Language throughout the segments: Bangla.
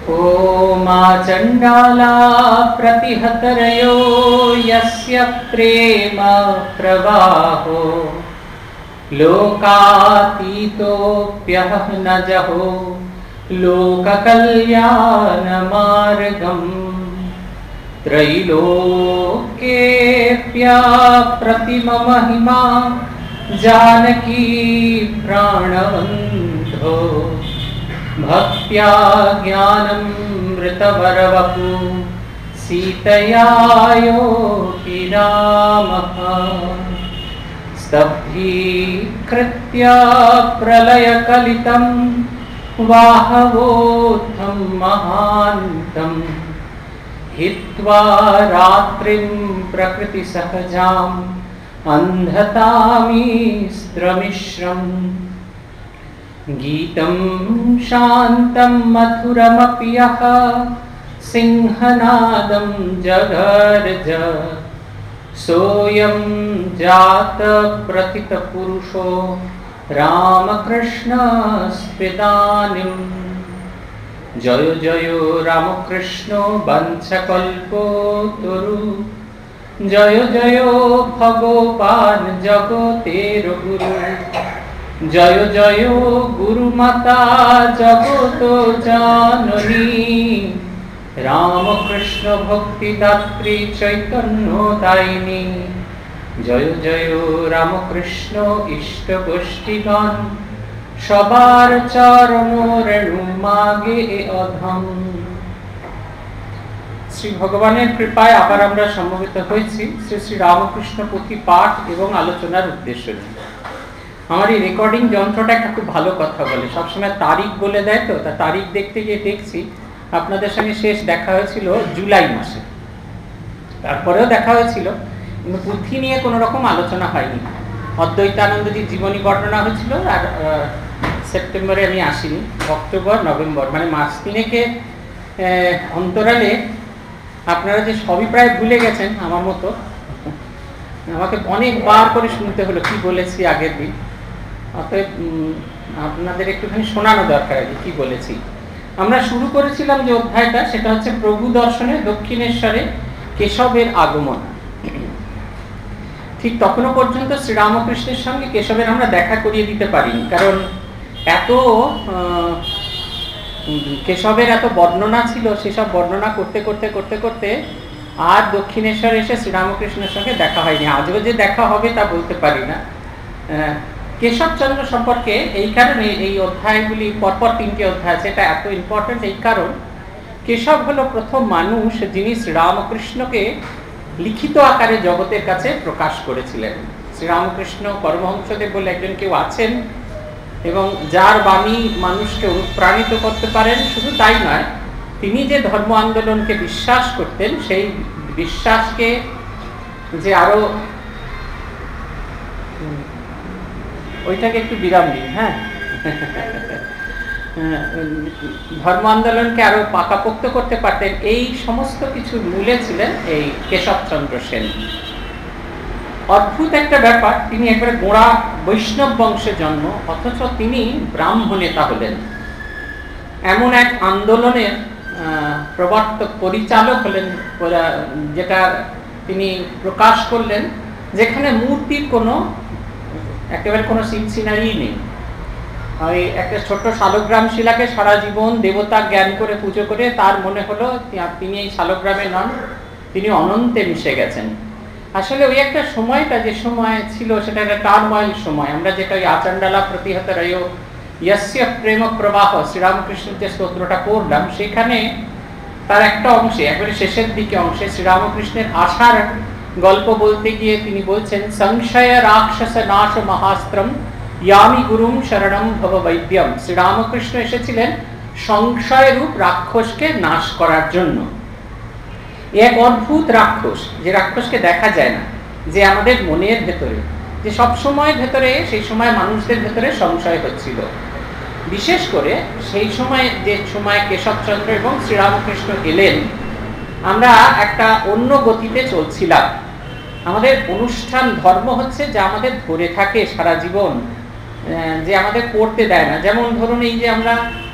मा चण्डाला प्रतिहतरयो यस्य प्रेम प्रवाहो लोकातीतोऽप्यहनजहो लोककल्याणमार्गम् त्रैलोक्येऽप्यप्रतिममहिमा जानकी प्राणबन्धो भक्त्या ज्ञानमृतवरवपु सीतया योगी रामः स्तब्धीकृत्य प्रलयकलितं वाहवोत्थं महान्तम् हित्वा रात्रिं प्रकृतिसहजाम् अन्धतामिस्त्रमिश्रम् गीतं शान्तं मधुरमपि यः सिंहनादं जगर्ज सोऽयं जातप्रथितपुरुषो रामकृष्णस्त्विदानीम् जय जय रामकृष्णो वंशकल्पतरु जय जय भगवान जगतेर गुरु जय जय गुरुमाता जगत जाननी रामकृष्ण भक्तिदात्री चैतन्य दायिनी जय जय रामकृष्ण इष्ट गोष्ठीगण सबार चरण रेणु मागे अधम। श्री भगवानेर कृपाय आबार आमरा समवेत हয়েছি श्री श्री रामकृष्ण पुथी पाठ एवं आलोचनार उद्देश्य निয়ে। আমার এই রেকর্ডিং যন্ত্রটা একটা খুব ভালো কথা বলে, সবসময় তারিখ বলে দেয়, তো তা তারিখ দেখতে গিয়ে দেখছি আপনাদের সঙ্গে শেষ দেখা হয়েছিল জুলাই মাসে, তারপরেও দেখা হয়েছিল কিন্তু পুঁথি নিয়ে কোনো রকম আলোচনা হয়নি। অদ্বৈতানন্দজির জীবনী বর্ণনা হয়েছিল আর সেপ্টেম্বরে আমি আসিনি, অক্টোবর নভেম্বর মানে মাস তিনেকে অন্তরালে আপনারা যে সবই প্রায় ভুলে গেছেন আমার মতো, আমাকে অনেকবার করে শুনতে হলো কি বলেছি আগের দিন, অতএব আপনাদের একটুখানি শোনানো দরকার আর কি বলেছি। আমরা শুরু করেছিলাম যে অধ্যায়টা, সেটা হচ্ছে প্রভু দর্শনে দক্ষিণেশ্বরে কেশবের আগমন। ঠিক তখনও পর্যন্ত শ্রীরামকৃষ্ণের সঙ্গে কেশবের আমরা দেখা করিয়ে দিতে পারিনি, কারণ এত কেশবের এত বর্ণনা ছিল, সেসব বর্ণনা করতে করতে করতে করতে আর দক্ষিণেশ্বরে এসে শ্রীরামকৃষ্ণের সঙ্গে দেখা হয়নি। আজও যে দেখা হবে তা বলতে পারি না। কেশবচন্দ্র সম্পর্কে এই কারণে এই অধ্যায়গুলি পরপর তিনটি অধ্যায় আছে, এটা এত ইম্পর্টেন্ট এই কারণ কেশব হলো প্রথম মানুষ যিনি শ্রীরামকৃষ্ণকে লিখিত আকারে জগতের কাছে প্রকাশ করেছিলেন। শ্রীরামকৃষ্ণ পরমহংসদেব বলে একজন কেউ আছেন এবং যার বাণী মানুষকে অনুপ্রাণিত করতে পারেন, শুধু তাই নয়, তিনি যে ধর্ম আন্দোলনকে বিশ্বাস করতেন সেই বিশ্বাসকে যে আরো ওইটাকে একটু বিরাম দিন, হ্যাঁ, ধর্ম আন্দোলনকে আরো পাকাপোক্ত করতে পারতেন, এই সমস্ত কিছুর মূলে ছিলেন এই কেশবচন্দ্র সেন। অদ্ভুত একটা ব্যাপার, তিনি একবারে গোড়া বৈষ্ণব বংশে জন্ম, অথচ তিনি ব্রাহ্ম নেতা হলেন। এমন এক আন্দোলনের প্রবর্তক পরিচালক হলেন যেটা তিনি প্রকাশ করলেন, যেখানে মূর্তির একেবারে কোনো সিনারি নেই। ওই একটা ছোট্ট শালগ্রাম শিলাকে সারা জীবন দেবতা জ্ঞান করে পুজো করে তার মনে হলো তিনি এই শালগ্রামে নন, তিনি অনন্তে মিশে গেছেন। আসলে ওই একটা সময়টা যে সময় ছিল সেটা একটা টার্ময়েল সময়। আমরা যেটা ওই আচণ্ডালা প্রতিহত রয় यस्य প্রেম প্রবাহ শ্রীরামকৃষ্ণের যে স্তোত্রটা করলাম, সেখানে তার একটা অংশে একবারে শেষের দিকে অংশে শ্রীরামকৃষ্ণের আশার গল্প বলতে গিয়ে তিনি বলছেন, সংশয় রাক্ষস নাশ মহাস্ত্রম ইয়ামি গুরুম শরণম ভব বৈদ্যম। শ্রীরামকৃষ্ণ এসেছিলেন সংশয় রূপ রাক্ষসকে নাশ করার জন্য। এক অদ্ভুত রাক্ষস, যে রাক্ষসকে দেখা যায় না, যে আমাদের মনের ভেতরে, যে সব সময় ভেতরে, সেই সময় মানুষদের ভেতরে সংশয় হচ্ছিল। বিশেষ করে সেই সময় যে সময় কেশবচন্দ্র এবং শ্রীরামকৃষ্ণ এলেন, আমরা একটা অন্য গতিতে চলছিলাম। আমাদের অনুষ্ঠান ধর্ম হচ্ছে যা আমাদের ধরে থাকে সারা জীবন, যে আমাদের পড়তে দেয় না। যেমন ধরুন এই যে আমরা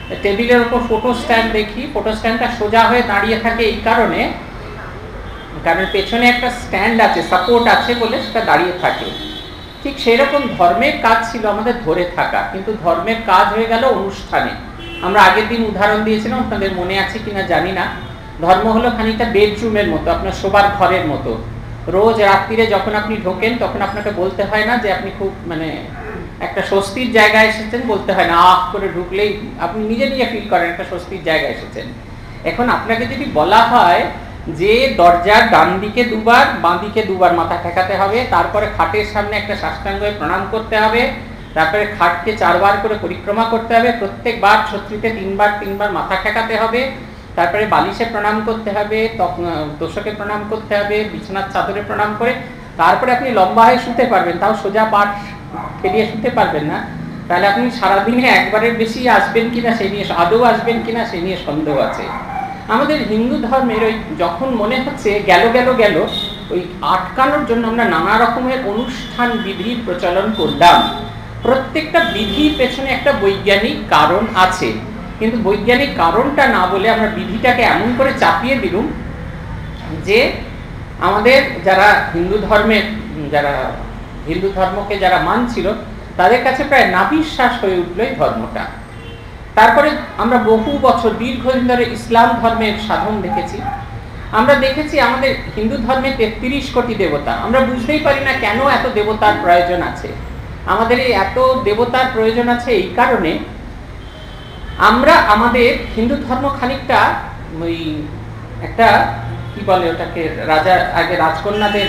টেবিলের উপর ফটো স্ট্যান্ড দেখি, ফটো স্ট্যান্ডটা সোজা হয়ে দাঁড়িয়ে থাকে এই কারণে, কারণ পেছনে একটা স্ট্যান্ড আছে, সাপোর্ট আছে বলে সেটা দাঁড়িয়ে থাকে। ঠিক সেই রকম ধর্মের কাজ ছিল আমাদের ধরে থাকা, কিন্তু ধর্মের কাজ হয়ে গেল অনুষ্ঠানে। আমরা আগের দিন উদাহরণ দিয়েছিলাম, আপনাদের মনে আছে কিনা জানি না। ধর্ম হলো খানিকটা বেডরুমের মতো, আপনার শোবার ঘরের মতো। রোজ রাত্রিরে যখন আপনি ঢোকেন তখন আপনাকে বলতে হয় না যে আপনি খুব মানে একটা স্বস্তির জায়গায় এসেছেন, বলতে হয় না, আহ করে ঢুকলেই আপনি নিজে নিজে ফিল করেন একটা স্বস্তির জায়গায় এসেছেন। এখন আপনাকে যদি বলা হয় যে দরজার ডান দিকে দুবার, বাঁ দিকে দুবার মাথা ঠেকাতে হবে, তারপরে খাটের সামনে একটা সাষ্টাঙ্গ হয়ে প্রণাম করতে হবে, তারপরে খাটকে 4 বার করে পরিক্রমা করতে হবে, প্রত্যেকবার ছত্রিতে 3 বার মাথা ঠেকাতে হবে, তারপরে বালিশে প্রণাম করতে হবে, তোষকে প্রণাম করতে হবে, বিছানার চাদরে প্রণাম করে তারপরে আপনি লম্বা হয়ে শুতে পারবেন, তাও সোজা পাট ফেলিয়ে শুতে পারবেন না। তাহলে আপনি সারাদিনে একবারের বেশি আসবেন কিনা সে নিয়ে, আদৌ আসবেন কিনা সে নিয়ে সন্দেহ আছে। আমাদের হিন্দু ধর্মের ওই যখন মনে হচ্ছে গেল ওই আটকানোর জন্য আমরা নানা রকমের অনুষ্ঠান বিধির প্রচলন করলাম। প্রত্যেকটা বিধির পেছনে একটা বৈজ্ঞানিক কারণ আছে, কিন্তু বৈজ্ঞানিক কারণটা না বলে আমরা বিধিটাকে এমন করে চাপিয়ে দিলুম যে আমাদের যারা হিন্দু ধর্মকে যারা মানছিল তাদের কাছে প্রায় নাবিশ্বাস হয়ে উঠল এই ধর্মটা। তারপরে আমরা বহু বছর দীর্ঘদিন ধরে ইসলাম ধর্মের সাধন দেখেছি। আমরা দেখেছি আমাদের হিন্দু ধর্মে 33 কোটি দেবতা। আমরা বুঝতেই পারি না কেন এত দেবতার প্রয়োজন আছে। আমাদের এই এত দেবতার প্রয়োজন আছে এই কারণে আমরা আমাদের হিন্দু ধর্ম খানিকটা ওই একটা কি বলে ওটাকে, রাজা আগে রাজকন্যাদের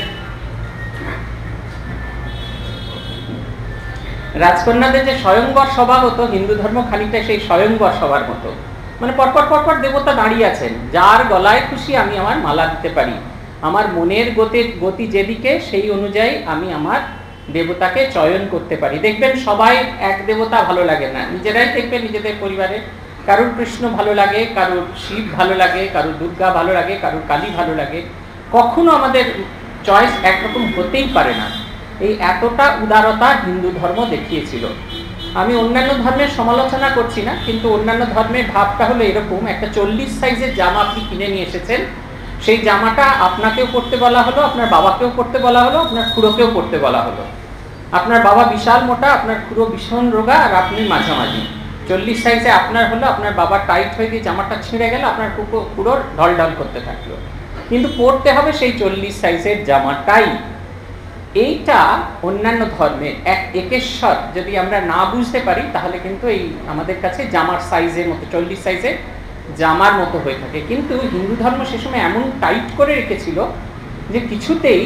যে স্বয়ংবর সভা হতো, হিন্দু ধর্ম খানিকটা সেই স্বয়ংবর সভার মতো। মানে পরপর দেবতা দাঁড়িয়ে আছেন, যার গলায় খুশি আমি আমার মালা দিতে পারি, আমার মনের গতি যেদিকে সেই অনুযায়ী আমি আমার দেবতাকে চয়ন করতে পারি। দেখবেন সবাই এক দেবতা ভালো লাগে না, নিজেরাই দেখবেন নিজেদের পরিবারে কারুর কৃষ্ণ ভালো লাগে, কারুর শিব ভালো লাগে, কারুর দুর্গা ভালো লাগে, কারুর কালী ভালো লাগে। কখনো আমাদের চয়েস একরকম হতেই পারে না। এই এতটা উদারতা হিন্দু ধর্ম দেখিয়েছিল। আমি অন্যান্য ধর্মের সমালোচনা করছি না, কিন্তু অন্যান্য ধর্মের ভাবটা হলো এরকম, একটা 40 সাইজের জামা আপনি কিনে নিয়ে এসেছেন, সেই জামাটা আপনাকেও পরতে বলা হলো, আপনার বাবাকেও পরতে বলা হলো, আপনার খুড়োকেও পরতে বলা হলো। আপনার বাবা বিশাল মোটা, আপনার খুড়ো ভীষণ রোগা, আর আপনি মাঝামাঝি। 40 সাইজে আপনার হলো, আপনার বাবা টাইট হয়ে গিয়ে জামাটা ছিঁড়ে গেল, আপনার খুড়োর ঢলঢল করতে থাকলো, কিন্তু পরতে হবে সেই 40 সাইজের জামাটাই। এইটা অন্যান্য ধর্মের একেশ্বর যদি আমরা না বুঝতে পারি তাহলে কিন্তু এই আমাদের কাছে জামার সাইজের মতো, 40 সাইজের জামার মতো হয়ে থাকে। কিন্তু হিন্দু ধর্ম সে সময় এমন টাইট করে রেখেছিল যে কিছুতেই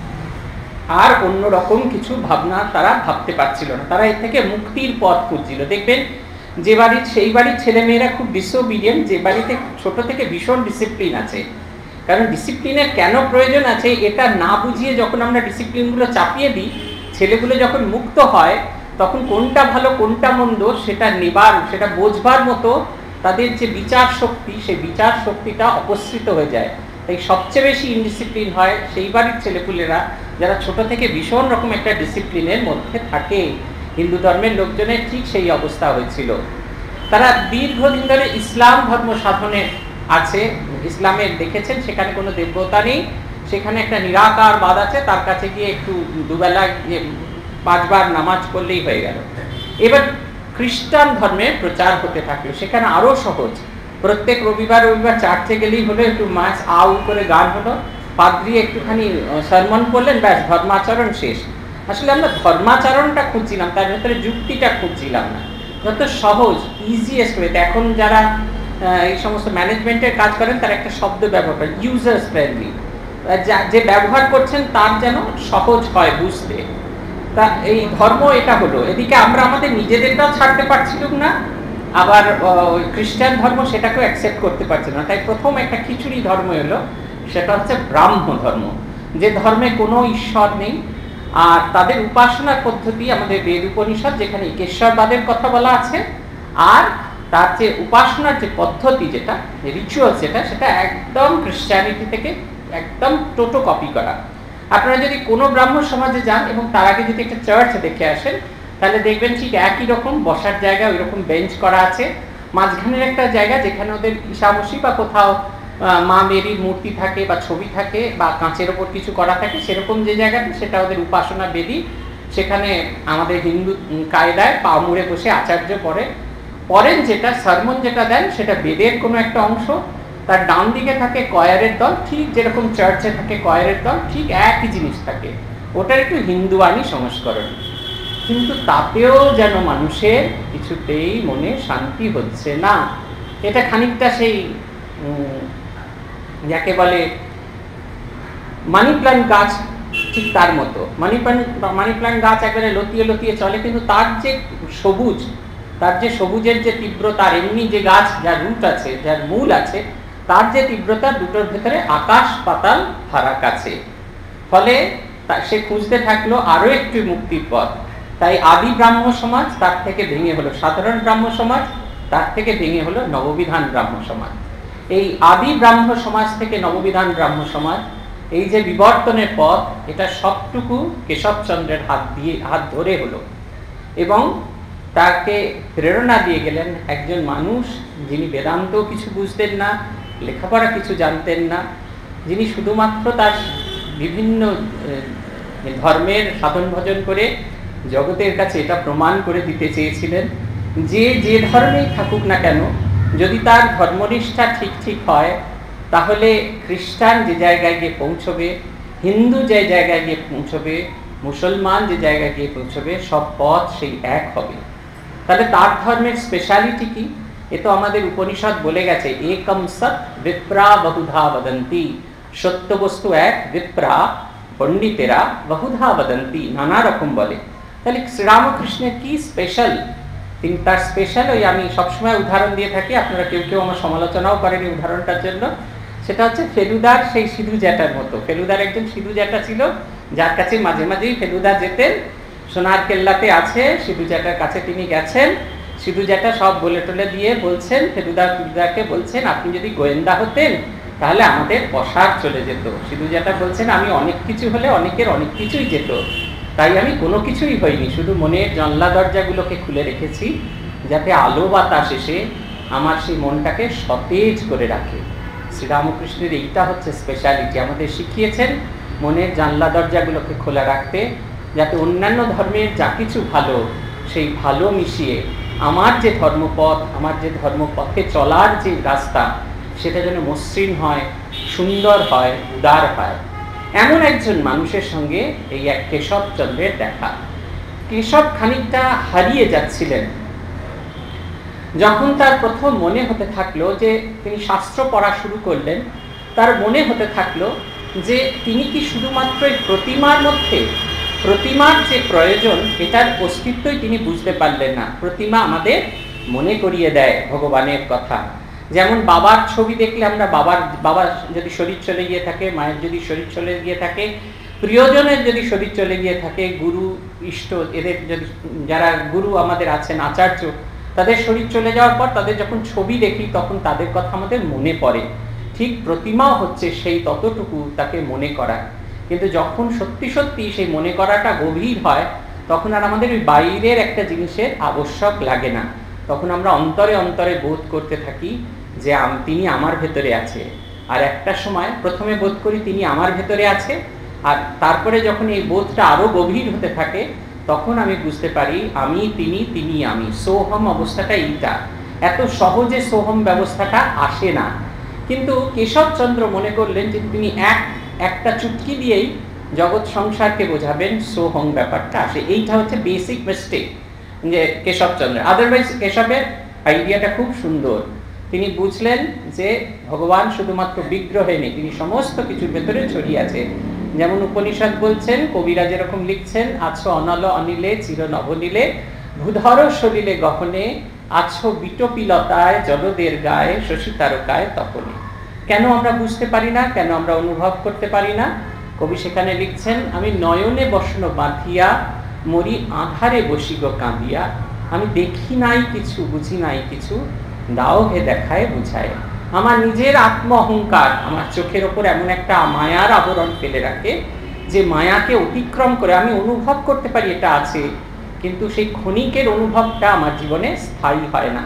আর অন্যরকম কিছু ভাবনা তারা ভাবতে পারছিল না। তারা এর থেকে মুক্তির পথ খুঁজছিল। দেখবেন যে বাড়ির সেই বাড়ির ছেলেমেয়েরা খুব ডিসোবিডিয়েন্ট, যে বাড়িতে ছোট থেকে ভীষণ ডিসিপ্লিন আছে। কারণ ডিসিপ্লিনের কেন প্রয়োজন আছে এটা না বুঝিয়ে যখন আমরা ডিসিপ্লিনগুলো চাপিয়ে দিই, ছেলেগুলো যখন মুক্ত হয় তখন কোনটা ভালো কোনটা মন্দ সেটা সেটা বোঝবার মতো তাদের যে বিচার শক্তি, সেই বিচার শক্তিটা অপসৃত হয়ে যায়। তাই সবচেয়ে বেশি ইনডিসিপ্লিন হয় সেই বাড়ির ছেলেপুলেরা যারা ছোট থেকে ভীষণ রকম একটা ডিসিপ্লিনের মধ্যে থাকে। হিন্দু ধর্মের লোকজনের ঠিক সেই অবস্থা হয়েছিল। তারা দীর্ঘদিন ধরে ইসলাম ধর্ম সাধনে আছে। ইসলামের দেখেছেন সেখানে কোনো দেবতা নেই, সেখানে একটা নিরাকারবাদ আছে, তার কাছে গিয়ে একটু দুবেলা 5 বার নামাজ পড়লেই হয়ে গেল। এবার খ্রিস্টান ধর্মের প্রচার হতে থাকলো, সেখানে আরো সহজ। প্রত্যেক রবিবার চার্চে গেলেই হলো, একটু মাছ আউ করে গান হলো, পাদ্রী একটুখানি সারমন করলেন, ব্যাস ধর্মাচরণ শেষ। আসলে আমরা ধর্মাচরণটা খুঁজছিলাম, তার ভেতরে যুক্তিটা খুঁজছিলাম না। যত সহজ ইজিয়েস্ট ওয়েতে, এখন যারা এই সমস্ত ম্যানেজমেন্টের কাজ করেন তারা একটা শব্দ ব্যবহার করেন, ইউজার্স ফ্রেন্ডলি, যে ব্যবহার করছেন তার যেন সহজ হয় বুঝতে। তা এই ধর্ম এটা হলো। এদিকে আমরা আমাদের নিজেদেরটাও ছাড়তে পারছিলাম না, আবার খ্রিস্টান ধর্ম সেটাকেও অ্যাকসেপ্ট করতে পারছিল না। তাই প্রথম একটা খিচুড়ি ধর্ম এলো, সেটা হচ্ছে ব্রাহ্ম ধর্ম, যে ধর্মে কোনো ঈশ্বর নেই। আর তাদের উপাসনার পদ্ধতি আমাদের বেদ উপনিষদ, যেখানে একেশ্বরবাদের কথা বলা আছে, আর তার যে উপাসনার যে পদ্ধতি, যেটা রিচুয়াল, সেটা একদম খ্রিস্টানিটি থেকে একদম টোটো কপি করা। আপনারা যদি কোনো ব্রাহ্ম সমাজে যান এবং তার আগে যদি একটা চার্চ দেখে আসেন, তাহলে দেখবেন ঠিক একই রকম বসার জায়গা, ওই রকম বেঞ্চ করা আছে, মাঝখানের একটা জায়গা যেখানে ওদের ঈশামসী বা কোথাও মা মেরির মূর্তি থাকে বা ছবি থাকে বা কাঁচের ওপর কিছু করা থাকে, সেরকম যে জায়গাটা সেটা ওদের উপাসনা বেদী। সেখানে আমাদের হিন্দু কায়দায় পা মুড়ে বসে আচার্য পড়েন, যেটা সারমন যেটা দেন সেটা বেদের কোনো একটা অংশ। তার ডান দিকে থাকে কয়ারের দল, ঠিক যেরকম চার্চে থাকে কয়ারের দল, ঠিক একই জিনিস থাকে। ওটার একটু হিন্দুয়ানি সংস্করণ, কিন্তু তাতেও যেন মানুষের কিছুতেই মনে শান্তি হচ্ছে না। এটা খানিকটা সেই যাকে বলে মানি প্ল্যান্ট গাছ, ঠিক তার মতো। মানি প্ল্যান্ট গাছ একবারে লতিয়ে লতিয়ে চলে, কিন্তু তার যে সবুজ, তার যে সবুজের যে তীব্রতা, আর এমনি যে গাছ যার রুট আছে, যার মূল আছে, তার যে তীব্রতা, দুটোর ভেতরে আকাশ পাতাল ফারাক আছে। ফলে সে খুঁজতে থাকলো আরো একটি মুক্তির পথ। তাই আদি ব্রাহ্ম সমাজ, তার থেকে ভেঙে হলো সাধারণ ব্রাহ্ম সমাজ, তার থেকে ভেঙে হলো নববিধান ব্রাহ্ম সমাজ। এই আদি ব্রাহ্ম সমাজ থেকে নববিধান ব্রাহ্ম সমাজ, এই যে বিবর্তনের পথ, এটা সবটুকু কেশবচন্দ্রের হাত ধরে হলো। এবং তাকে প্রেরণা দিয়ে গেলেন একজন মানুষ যিনি বেদান্ত কিছু বুঝতেন না, লেখাপড়া কিছু জানতেন না, যিনি শুধুমাত্র তার বিভিন্ন ধর্মের সাধন ভজন করে জগতের কাছে এটা প্রমাণ করে দিতে চেয়েছিলেন যে যে ধর্মেই থাকুক না কেন, যদি তার ধর্মনিষ্ঠা ঠিক ঠিক হয়, তাহলে খ্রিস্টান যে জায়গায় গিয়ে পৌঁছবে, হিন্দু যে জায়গায় গিয়ে পৌঁছবে, মুসলমান যে জায়গায় গিয়ে পৌঁছবে, সব পথ সেই এক হবে। তাহলে তার ধর্মের স্পেশালিটি কি? এ তো আমাদের উপনিষদ বলে গেছে, একম সৎ বিপ্রা বহুধা বদন্তি। সত্য বস্তু এক, বিপ্রা পণ্ডিতেরা বহুধা বদন্তি, নানা রকম বলে। তাহলে শ্রীরামকৃষ্ণের কি স্পেশাল? তিনি তার স্পেশাল, ওই আমি সবসময় উদাহরণ দিয়ে থাকি, আপনারা কেউ কেউ আমার সমালোচনাও করেন এই উদাহরণটার জন্য। সেটা হচ্ছে ফেলুদার সেই সিধু জ্যাঠার মতো। ফেলুদার একজন সিধু জ্যাঠা ছিল, যার কাছে মাঝে মাঝেই ফেলুদা যেতেন। সোনার কেল্লাতে আছে, সিধু জ্যাঠার কাছে তিনি গেছেন। সিধু জ্যাঠা সব বলে টলে দিয়ে বলছেন, ফেলুদাকে বলছেন, আপনি যদি গোয়েন্দা হতেন তাহলে আমাদের অসার চলে যেত। সিধু জ্যাঠা বলছেন, আমি অনেক কিছু হলে অনেকের অনেক কিছুই যেত, তাই আমি কোনো কিছুই হইনি, শুধু মনের জানলা দরজাগুলোকে খুলে রেখেছি যাতে আলো বাতাস এসে আমার সেই মনটাকে সতেজ করে রাখে। শ্রীরামকৃষ্ণের এইটা হচ্ছে স্পেশালিটি, আমাদের শিখিয়েছেন মনের জানলা দরজাগুলোকে খোলা রাখতে, যাতে অন্যান্য ধর্মের যা কিছু ভালো, সেই ভালো মিশিয়ে আমার যে ধর্মপথ, আমার যে ধর্মপথে চলার যে রাস্তা, সেটা যেন মসৃণ হয়, সুন্দর হয়, উদার হয়। এমন একজন মানুষের সঙ্গে এই এক কেশবচন্দ্রের দেখা। কেশব খানিকটা হারিয়ে যাচ্ছিলেন। যখন তার প্রথম মনে হতে থাকলো যে তিনি শাস্ত্র পড়া শুরু করলেন, তার মনে হতে থাকলো যে তিনি কি শুধুমাত্র এই প্রতিমার মধ্যে, প্রতিমার যে প্রয়োজন এটার অস্তিত্বই তিনি বুঝতে পারলেন না। প্রতিমা আমাদের মনে করিয়ে দেয় ভগবানের কথা। যেমন বাবার ছবি দেখলে আমরা বাবার যদি শরীর চলে গিয়ে থাকে, মায়ের যদি শরীর চলে গিয়ে থাকে, প্রিয়জনের যদি শরীর চলে গিয়ে থাকে, গুরু ইষ্ট এদের যদি যারা গুরু আমাদের আছেন, আচার্য, তাদের শরীর চলে যাওয়ার পর তাদের যখন ছবি দেখি তখন তাদের কথা আমাদের মনে পড়ে। ঠিক প্রতিমাও হচ্ছে সেই ততটুকু তাকে মনে করা। কিন্তু যখন সত্যি সত্যি সেই মনে করাটা গভীর হয়, তখন আর আমাদের ওই বাইরের একটা জিনিসের আবশ্যক লাগে না। তখন আমরা অন্তরে অন্তরে বোধ করতে থাকি যে তিনি আমার ভেতরে আছে। আর একটা সময় প্রথমে বোধ করি তিনি আমার ভেতরে আছে, আর তারপরে যখন এই বোধটা আরো গভীর হতে থাকে, তখন আমি বুঝতে পারি আমি তিনি, তিনি আমি। সোহম অবস্থাটা এইটা। এত সহজে সোহম ব্যবস্থাটা আসে না। কিন্তু কেশবচন্দ্র মনে করলেন যে তিনি একটা চুটকি দিয়েই জগৎ সংসারকে বোঝাবেন, সোহম ব্যাপারটা আসে। এইটা হচ্ছে বেসিক মিস্টেক যে কেশবচন্দ্র। আদারওয়াইজ কেশবের আইডিয়াটা খুব সুন্দর। তিনি বুঝলেন যে ভগবান শুধুমাত্র বিগ্রহে নেই, তিনি সমস্ত কিছুর ভেতরে ছড়িয়ে আছে। যেমন উপনিষদ বলছেন, কবিরা যেরকম লিখছেন, আছো অনল অনিলে চির নবনীলে, ভূধর সলিলে গহনে, আছো বিটপিলতায় জলদের গায়ে, শশী তারকায় তপনে। কেন আমরা বুঝতে পারি না, কেন আমরা অনুভব করতে পারি না? কবি সেখানে লিখছেন, আমি নয়নে বসন বাঁধিয়া, মরি আধারে বসিগ কাঁদিয়া, আমি দেখি নাই কিছু, বুঝি নাই কিছু, দাও হে দেখায় বুঝায়। আমার নিজের আত্ম অহংকার আমার চোখের ওপর এমন একটা মায়ার আবরণ ফেলে রাখে, যে মায়াকে অতিক্রম করে আমি অনুভব করতে পারি এটা আছে, কিন্তু সেই ক্ষণিকের অনুভবটা আমার জীবনে স্থায়ী হয় না।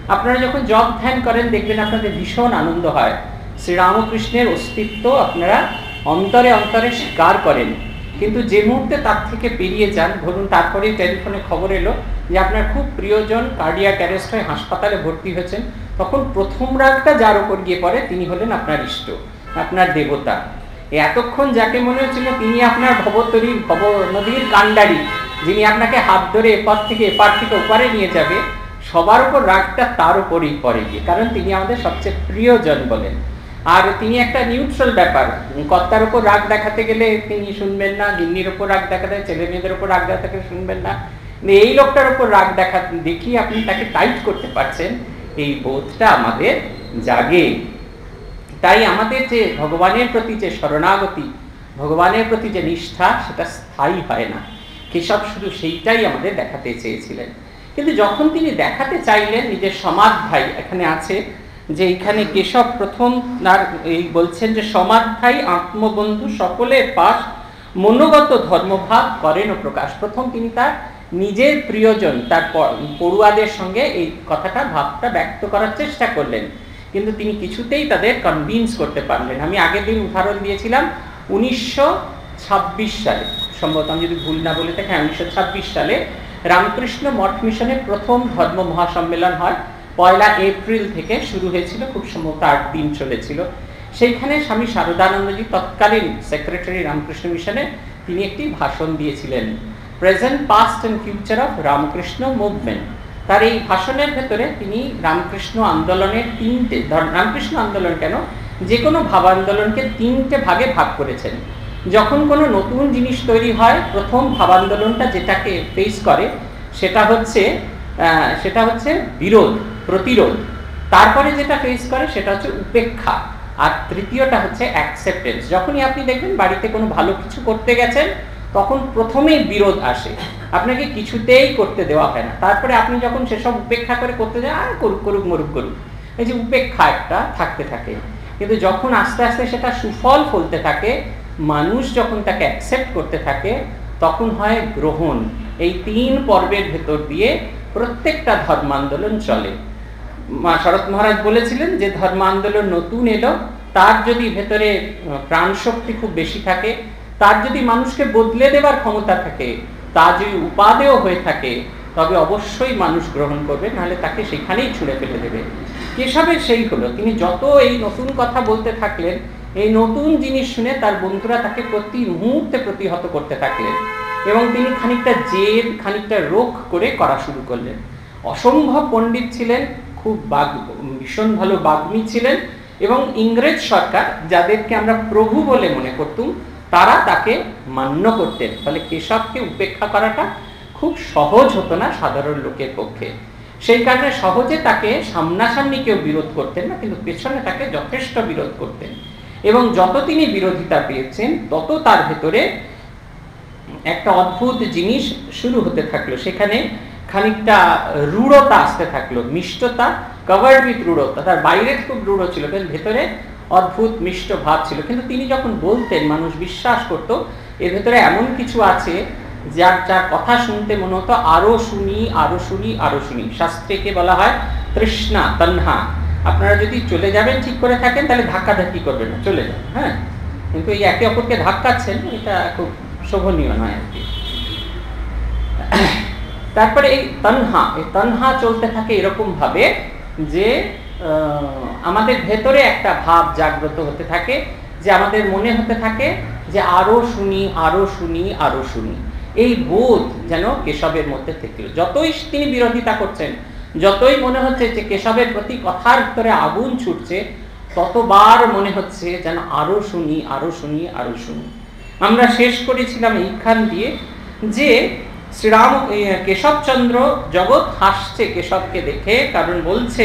আপনারা যখন জপ ধ্যান করেন দেখবেন আপনাদের ভীষণ আনন্দ হয়, শ্রীরামকৃষ্ণের অস্তিত্ব আপনারা অন্তরে অন্তরে স্বীকার করেন। কিন্তু যে মুহূর্তে তার থেকে পেরিয়ে যান, ধরুন তারপরেই টেলিফোনে খবর এলো যে আপনার খুব প্রিয়জন কার্ডিয়াক অ্যারেস্ট হয়ে হাসপাতালে ভর্তি হয়েছেন, তখন প্রথম রাগটা যার উপর গিয়ে পড়ে তিনি হলেন আপনার ইষ্ট, আপনার দেবতা। এতক্ষণ যাকে মনে হচ্ছিল তিনি আপনার ভবতরীর ভব নদীর কাণ্ডারি, যিনি আপনাকে হাত ধরে এপার থেকে ওপারে নিয়ে যাবে, সবার উপর রাগটা তার উপরই পড়ে গিয়ে, কারণ তিনি আমাদের সবচেয়ে প্রিয়জন বলেন। আর তিনি একটা নিউট্রাল ব্যাপার, কর্তার উপর রাগ দেখাতে গেলে তিনি শুনবেন না, গিন্নির উপর রাগ দেখাতে, ছেলে মেয়েদের উপর রাগ দেখাতে শুনবেন না, এই লোকটার উপর রাগ দেখিয়ে আপনি তাকে টাইট করতে পারছেন, এই বোধটা আমাদের জাগে। তাই আমাদের যে ভগবানের প্রতি যে শরণাগতি, ভগবানের প্রতি যে নিষ্ঠা, সেটা স্থায়ী হয় না। কেশব শুধু সেইটাই আমাদের দেখাতে চেয়েছিলেন। কিন্তু যখন তিনি দেখাতে চাইলেন নিজের সমাধ্যায়, এখানে আছে যে এখানে কেশব প্রথম এই বলছেন যে সমাধ্যায় আত্মবন্ধু সকলের পাশ মনোগত ধর্মভাব করেন ও প্রকাশ। প্রথম তিনি তার নিজের প্রিয়জন, তার পড়ুয়াদের সঙ্গে এই কথাটা, ভাবটা ব্যক্ত করার চেষ্টা করলেন, কিন্তু তিনি কিছুতেই তাদের কনভিন্স করতে পারলেন। আমি আগের দিন উদাহরণ দিয়েছিলাম 1926 সালে, সম্ভবত আমি যদি ভুল না বলে থাকি, 1926 সালে রামকৃষ্ণ মঠ মিশনের প্রথম ধর্ম মহাসম্মেলন হয়। 1 এপ্রিল থেকে শুরু হয়েছিল, খুব সম্ভবত 8 দিন চলেছিল। সেইখানে স্বামী শারদানন্দজি, তৎকালীন সেক্রেটারি রামকৃষ্ণ মিশনে, তিনি একটি ভাষণ দিয়েছিলেন, present past and future of Ramakrishna movement. তার এই ভাষণের ভেতরে তিনি রামকৃষ্ণ আন্দোলনের রামকৃষ্ণ আন্দোলন কেন, যে কোনো ভাব আন্দোলনকে 3টে ভাগে ভাগ করেছেন। যখন কোনো নতুন জিনিস তৈরি হয়, প্রথম ভাব আন্দোলনটা যেটাকে ফেস করে সেটা হচ্ছে বিরোধ, প্রতিরোধ। তারপরে যেটা ফেস করে সেটা হচ্ছে উপেক্ষা, আর তৃতীয়টা হচ্ছে অ্যাকসেপ্টেন্স। যখনই আপনি দেখবেন বাড়িতে কোনো ভালো কিছু করতে গেছেন, তখন প্রথমেই বিরোধ আসে, আপনাকে কিছুতেই করতে দেওয়া হয় না। তারপরে আপনি যখন সেসব উপেক্ষা করে করতে যান, আর করুক মরুক করুক, এই যে উপেক্ষা একটা থাকতে থাকে। কিন্তু যখন আস্তে আস্তে সেটা সুফল ফলতে থাকে, মানুষ যখন তাকে অ্যাকসেপ্ট করতে থাকে, তখন হয় গ্রহণ। এই 3 পর্বের ভেতর দিয়ে প্রত্যেকটা ধর্মান্দোলন চলে। শরৎ মহারাজ বলেছিলেন যে ধর্ম আন্দোলন নতুন এলো, তার যদি ভেতরে প্রাণ শক্তি খুব বেশি থাকে, তার যদি মানুষকে বদলে দেবার ক্ষমতা থাকে, তা যদি উপাদেয় হয়ে থাকে, তবে অবশ্যই মানুষ গ্রহণ করবে, নাহলে তাকে সেখানেই ছুঁড়ে ফেলে দেবে। কেশবের সেই হলো, তিনি যত এই নতুন কথা বলতে থাকলেন, এই নতুন জিনিস শুনে তার বন্ধুরা তাকে প্রতি মুহূর্তে প্রতিহত করতে থাকলেন, এবং তিনি খানিকটা জেদ, খানিকটা রোখ করে করা শুরু করলেন। অসম্ভব পণ্ডিত ছিলেন, খুব ভীষণ ভালো বাগ্মী ছিলেন, এবং ইংরেজ সরকার, যাদেরকে আমরা প্রভু বলে মনে করতুম, তারা তাকে মান্য করতেন। ফলে কেশবকে উপেক্ষা করাটা খুব সহজ হতো না সাধারণ লোকের পক্ষে। সেই কারণে সহজে তাকে সামনাসামনি কেউ বিরোধ করতেন না, কিন্তু পেছনে তাকে যথেষ্ট বিরোধ করতেন। এবং যত তিনি বিরোধিতা পেয়েছেন, তত তার ভেতরে একটা অদ্ভুত জিনিস শুরু হতে থাকলো। সেখানে খানিকটা রূঢ়তা আসতে থাকলো, মিষ্টতা কভার্ড উইথ রূঢ়তা। তার বাইরে খুব রূঢ় ছিল, কিন্তু ভেতরে অদ্ভুত মিষ্ট ভাব ছিল। কিন্তু তিনি যখন বলতেন, মানুষ বিশ্বাস করত এর ভেতরে এমন কিছু আছে যার কথা শুনতে মনে হতো আরো শুনি, আরো শুনি, আরো শুনি। শাস্ত্রকে বলা হয় তৃষ্ণা, তন্হা। আপনারা যদি চলে যাবেন ঠিক করে থাকেন, তাহলে ধাক্কাধাক্কি করবেন না, চলে যান, হ্যাঁ। কিন্তু এই একে অপরকে ধাক্কাচ্ছেন, এটা খুব শোভনীয় নয় আর কি। তারপরে এই তন্হা চলতে থাকে এরকম ভাবে যে আমাদের ভেতরে একটা ভাব জাগ্রত হতে থাকে, যে আমাদের মনে হতে থাকে যে আরো শুনি, আরো শুনি, আরো শুনি। এই বোধ যেন কেশবের মধ্যে থেকে, যতই তিনি বিরোধিতা করছেন, যতই মনে হচ্ছে যে কেশবের প্রতি কথার ভিতরে আগুন ছুটছে, ততবার মনে হচ্ছে যেন আরো শুনি, আরো শুনি, আরো শুনি। আমরা শেষ করেছিলাম এইখান দিয়ে যে শ্রীরাম কেশবচন্দ্র জগৎ হাসছে কেশবকে দেখে, কারণ বলছে